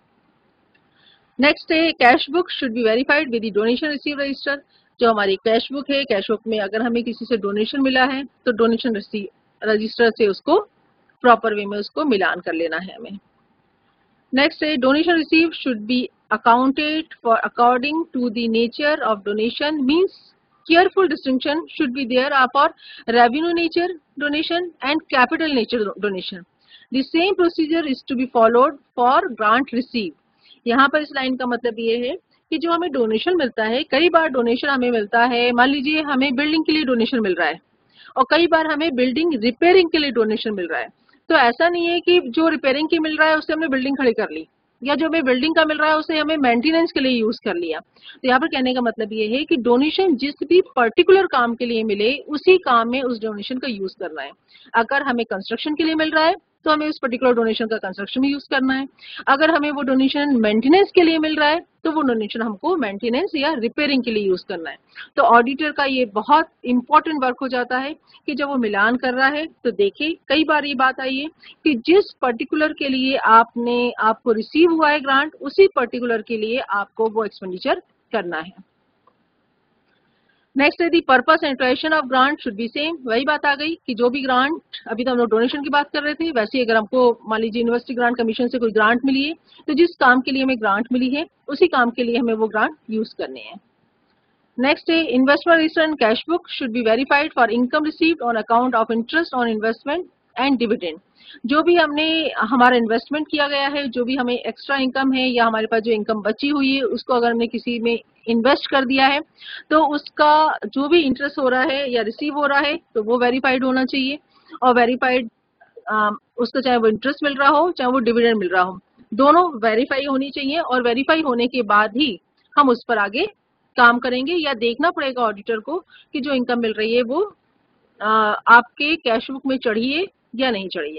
नेक्स्ट है cash book should be verified with the donation receive register. जो हमारी कैश बुक है, कैश बुक में अगर हमें किसी से डोनेशन मिला है तो डोनेशन रजिस्टर से उसको प्रॉपर वे में उसको मिलान कर लेना है हमें। नेक्स्ट है donation receive should be accounted for according to the nature of donation, means careful distinction should be there for revenue nature donation and capital nature donation. The same procedure is to be followed for grant receive. यहाँ पर इस line का मतलब ये है कि जो हमें डोनेशन मिलता है, कई बार डोनेशन हमें मिलता है, मान लीजिए हमें बिल्डिंग के लिए डोनेशन मिल रहा है और कई बार हमें बिल्डिंग रिपेयरिंग के लिए डोनेशन मिल रहा है। तो ऐसा नहीं है कि जो रिपेयरिंग की मिल रहा है उससे हमने बिल्डिंग खड़ी कर ली या जो हमें बिल्डिंग का मिल रहा है उसे हमें मेंटेनेंस के लिए यूज कर लिया। तो यहाँ पर कहने का मतलब ये है कि डोनेशन जिस भी पर्टिकुलर काम के लिए मिले उसी काम में उस डोनेशन का यूज करना है। अगर हमें कंस्ट्रक्शन के लिए मिल रहा है तो हमें उस पर्टिकुलर डोनेशन का कंस्ट्रक्शन में यूज करना है। अगर हमें वो डोनेशन मेंटेनेंस के लिए मिल रहा है तो वो डोनेशन हमको मेंटेनेंस या रिपेयरिंग के लिए यूज करना है। तो ऑडिटर का ये बहुत इंपॉर्टेंट वर्क हो जाता है कि जब वो मिलान कर रहा है तो देखिए कई बार ये बात आई है कि जिस पर्टिकुलर के लिए आपने आपको रिसीव हुआ है ग्रांट उसी पर्टिकुलर के लिए आपको वो एक्सपेंडिचर करना है। नेक्स्ट है the purpose and duration of grant should be same. वही बात आ गई कि जो भी ग्रांट, अभी तो हम लोग डोनेशन की बात कर रहे थे, वैसे अगर हमको मान लीजिए यूनिवर्सिटी ग्रांट कमीशन से कोई ग्रांट मिली है तो जिस काम के लिए हमें ग्रांट मिली है उसी काम के लिए हमें वो ग्रांट यूज करने हैं। नेक्स्ट है investment register and cash book should be verified for income received on account of interest on investment and dividend. जो भी हमने हमारा इन्वेस्टमेंट किया गया है, जो भी हमें एक्स्ट्रा इनकम है या हमारे पास जो इनकम बची हुई है उसको अगर हमने किसी में इन्वेस्ट कर दिया है तो उसका जो भी इंटरेस्ट हो रहा है या रिसीव हो रहा है तो वो वेरीफाइड होना चाहिए। और वेरीफाइड उसका चाहे वो इंटरेस्ट मिल रहा हो चाहे वो डिविडेंड मिल रहा हो, दोनों वेरीफाई होनी चाहिए और वेरीफाई होने के बाद ही हम उस पर आगे काम करेंगे या देखना पड़ेगा ऑडिटर को कि जो इनकम मिल रही है वो आ, आपके कैश बुक में चढ़ी है या नहीं चढ़ी है।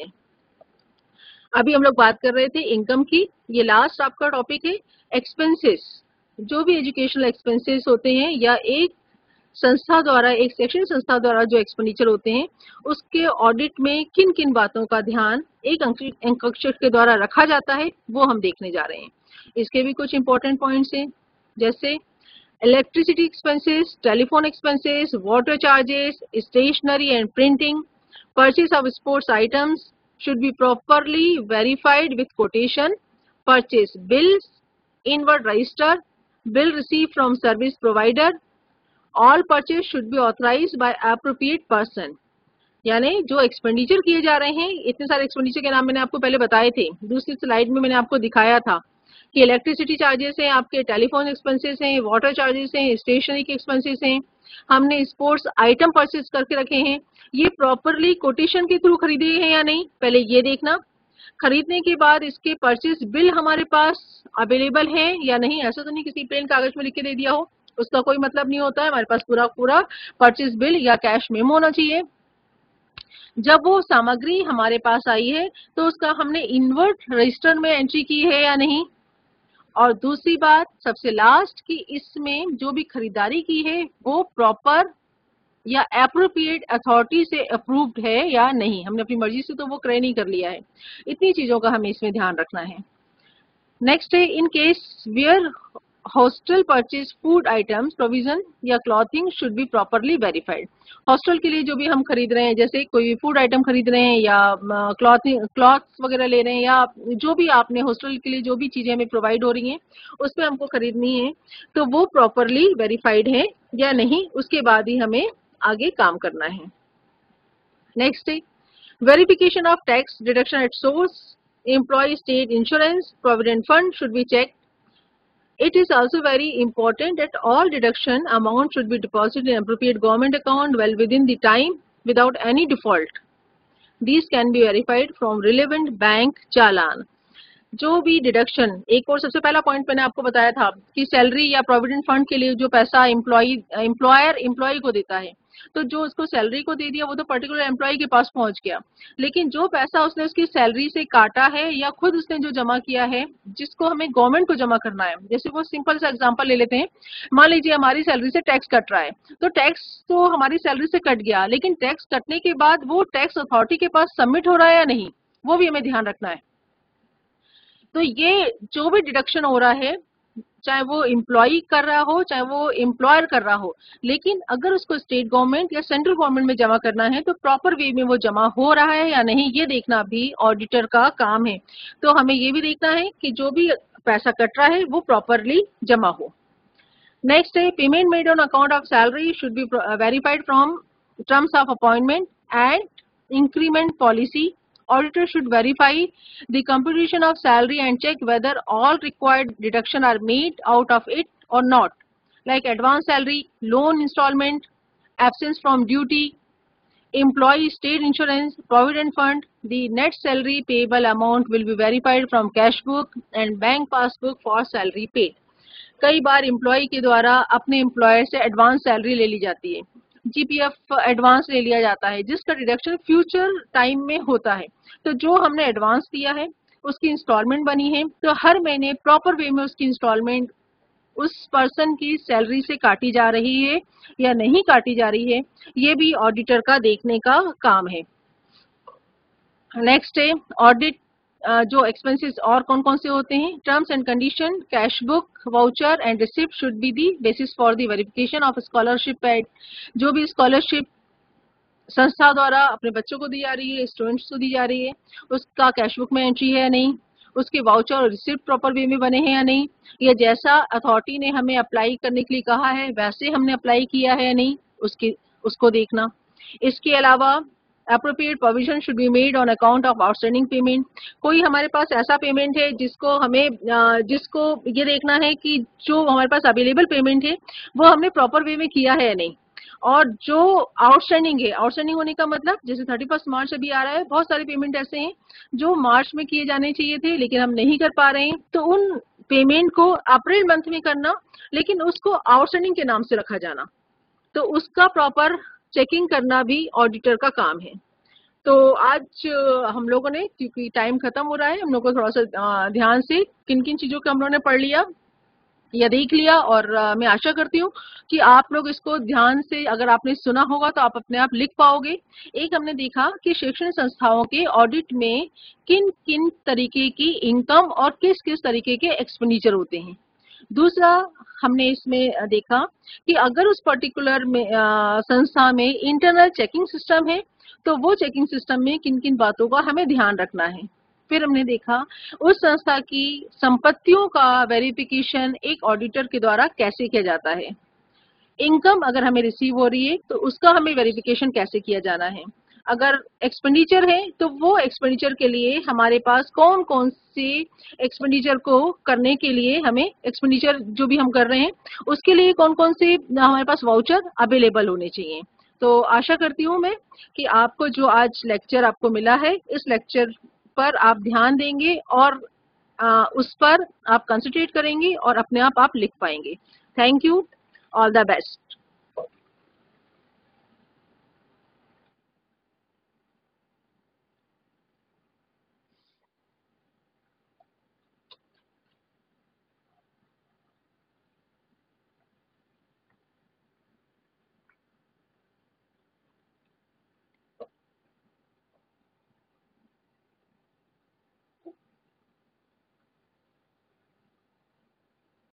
अभी हम लोग बात कर रहे थे इनकम की, ये लास्ट आपका टॉपिक है एक्सपेंसेस। जो भी एजुकेशनल एक्सपेंसेस होते हैं या एक संस्था द्वारा, एक शैक्षणिक संस्था द्वारा जो एक्सपेंडिचर होते हैं उसके ऑडिट में किन किन बातों का ध्यान एक अंकक्षक के द्वारा रखा जाता है वो हम देखने जा रहे हैं। इसके भी कुछ इंपॉर्टेंट पॉइंट्स हैं, जैसे electricity expenses, telephone expenses, water charges, stationery and printing, purchase of sports items should be properly verified with quotation, purchase bills, inward register, bill received from service provider, all purchase should be authorized by appropriate person। यानी जो expenditure किए जा रहे हैं, इतने सारे expenditure के नाम मैंने आपको पहले बताए थे, दूसरी स्लाइड में मैंने आपको दिखाया था कि इलेक्ट्रिसिटी चार्जेस हैं, आपके टेलीफोन एक्सपेंसेस हैं, वाटर चार्जेस हैं, स्टेशनरी के एक्सपेंसेस हैं, हमने स्पोर्ट्स आइटम परचेज करके रखे हैं, ये प्रॉपरली कोटेशन के थ्रू खरीदे हैं या नहीं, पहले ये देखना। खरीदने के बाद इसके परचेज बिल हमारे पास अवेलेबल है या नहीं। ऐसा तो नहीं किसी प्लेन कागज में लिख के दे दिया हो, उसका कोई मतलब नहीं होता है। हमारे पास पूरा पूरा परचेज बिल या कैश मेमो होना चाहिए। जब वो सामग्री हमारे पास आई है तो उसका हमने इनवर्ट रजिस्टर में एंट्री की है या नहीं। और दूसरी बात सबसे लास्ट कि इसमें जो भी खरीदारी की है वो प्रॉपर या एप्रोप्रिएट अथॉरिटी से अप्रूव्ड है या नहीं, हमने अपनी मर्जी से तो वो क्रय नहीं कर लिया है। इतनी चीजों का हमें इसमें ध्यान रखना है। नेक्स्ट है in case where hostel purchase food items provision या clothing should be properly verified. Hostel के लिए जो भी हम खरीद रहे हैं, जैसे कोई फूड आइटम खरीद रहे हैं या क्लॉथिंग क्लॉथ्स वगैरह ले रहे हैं या जो भी आपने हॉस्टल के लिए जो भी चीजें हमें प्रोवाइड हो रही हैं उस पर हमको खरीदनी है तो वो प्रॉपरली वेरीफाइड है या नहीं, उसके बाद ही हमें आगे काम करना है। नेक्स्ट है verification of tax deduction at source, employ state insurance, provident fund should be check. It is also very important that all deduction amount should be deposited in appropriate government account well within the time without any default. These can be verified from relevant bank चालान. जो भी deduction, एक और सबसे पहला point मैंने आपको बताया था कि सैलरी या प्रोविडेंट फंड के लिए जो पैसा एम्प्लॉय एम्प्लॉयर एम्प्लॉय को देता है, तो जो उसको सैलरी को दे दिया वो तो पर्टिकुलर एम्प्लॉय के पास पहुंच गया, लेकिन जो पैसा उसने उसकी सैलरी से काटा है या खुद उसने जो जमा किया है जिसको हमें गवर्नमेंट को जमा करना है, जैसे वो सिंपल सा एग्जांपल ले लेते हैं, मान लीजिए हमारी सैलरी से टैक्स कट रहा है, तो टैक्स तो हमारी सैलरी से कट गया, लेकिन टैक्स कटने के बाद वो टैक्स अथॉरिटी के पास सबमिट हो रहा है या नहीं, वो भी हमें ध्यान रखना है. तो ये जो भी डिडक्शन हो रहा है, चाहे वो एम्प्लॉय कर रहा हो चाहे वो एम्प्लॉयर कर रहा हो, लेकिन अगर उसको स्टेट गवर्नमेंट या सेंट्रल गवर्नमेंट में जमा करना है तो प्रॉपर वे में वो जमा हो रहा है या नहीं, ये देखना भी ऑडिटर का काम है. तो हमें ये भी देखना है कि जो भी पैसा कट रहा है वो प्रॉपरली जमा हो. नेक्स्ट है payment made on account of salary should be verified from terms of appointment and increment policy. Auditor should verify the computation of salary and check whether all required deduction are made out of it or not, like advance salary, loan installment, absence from duty, employee state insurance, provident fund. The net salary payable amount will be verified from cash book and bank passbook for salary paid. कई बार employ के द्वारा अपने employer से advance salary ले ली जाती है, GPF advance ले लिया जाता है, जिसका डिडक्शन फ्यूचर टाइम में होता है. तो जो हमने एडवांस दिया है उसकी इंस्टॉलमेंट बनी है, तो हर महीने प्रॉपर वे में उसकी इंस्टॉलमेंट उस पर्सन की सैलरी से काटी जा रही है या नहीं काटी जा रही है, ये भी ऑडिटर का देखने का काम है. नेक्स्ट है ऑडिट. जो एक्सपेंसेस और कौन कौन से होते हैं, terms and condition, cash book, voucher and receipt should be the basis for the verification of scholarship paid. जो भी स्कॉलरशिप संस्था द्वारा अपने बच्चों को दी जा रही है, स्टूडेंट्स को दी जा रही है, उसका कैश बुक में एंट्री है या नहीं, उसके वाउचर और रिसिप्ट प्रॉपर वे में बने हैं या नहीं, या जैसा अथॉरिटी ने हमें अप्लाई करने के लिए कहा है वैसे हमने अप्लाई किया है या नहीं, उसके उसको देखना. इसके अलावा appropriate provision should be made on account of outstanding payment. कोई हमारे पास ऐसा पेमेंट है जिसको हमें जिसको ये देखना है कि जो हमारे पास अवेलेबल पेमेंट है वो हमने प्रॉपर वे में किया है या नहीं, और जो आउटस्टैंडिंग है, आउटस्टैंडिंग होने का मतलब जैसे थर्टी फर्स्ट मार्च अभी आ रहा है, बहुत सारे पेमेंट ऐसे हैं जो मार्च में किए जाने चाहिए थे लेकिन हम नहीं कर पा रहे हैं, तो उन पेमेंट को अप्रैल मंथ में करना, लेकिन उसको आउटस्टैंडिंग के नाम से रखा जाना, तो उसका प्रॉपर चेकिंग करना भी ऑडिटर का काम है. तो आज हम लोगों ने, क्योंकि टाइम खत्म हो रहा है, हम लोगों को थोड़ा सा ध्यान से किन किन चीजों को हम लोगों ने पढ़ लिया या देख लिया, और मैं आशा करती हूँ कि आप लोग इसको ध्यान से, अगर आपने सुना होगा तो आप अपने आप लिख पाओगे. एक हमने देखा कि शैक्षणिक संस्थाओं के ऑडिट में किन किन तरीके की इनकम और किस किस तरीके के एक्सपेंडिचर होते हैं. दूसरा हमने इसमें देखा कि अगर उस पर्टिकुलर में संस्था में इंटरनल चेकिंग सिस्टम है तो वो चेकिंग सिस्टम में किन किन बातों का हमें ध्यान रखना है. फिर हमने देखा उस संस्था की संपत्तियों का वेरिफिकेशन एक ऑडिटर के द्वारा कैसे किया जाता है. इनकम अगर हमें रिसीव हो रही है तो उसका हमें वेरिफिकेशन कैसे किया जाना है. अगर एक्सपेंडिचर है तो वो एक्सपेंडिचर के लिए हमारे पास कौन कौन से एक्सपेंडिचर को करने के लिए, हमें एक्सपेंडिचर जो भी हम कर रहे हैं उसके लिए कौन कौन से हमारे पास वाउचर अवेलेबल होने चाहिए. तो आशा करती हूँ मैं कि आपको जो आज लेक्चर आपको मिला है, इस लेक्चर पर आप ध्यान देंगे और आ, उस पर आप कंसंट्रेट करेंगे और अपने आप आप लिख पाएंगे. Thank you. All the best.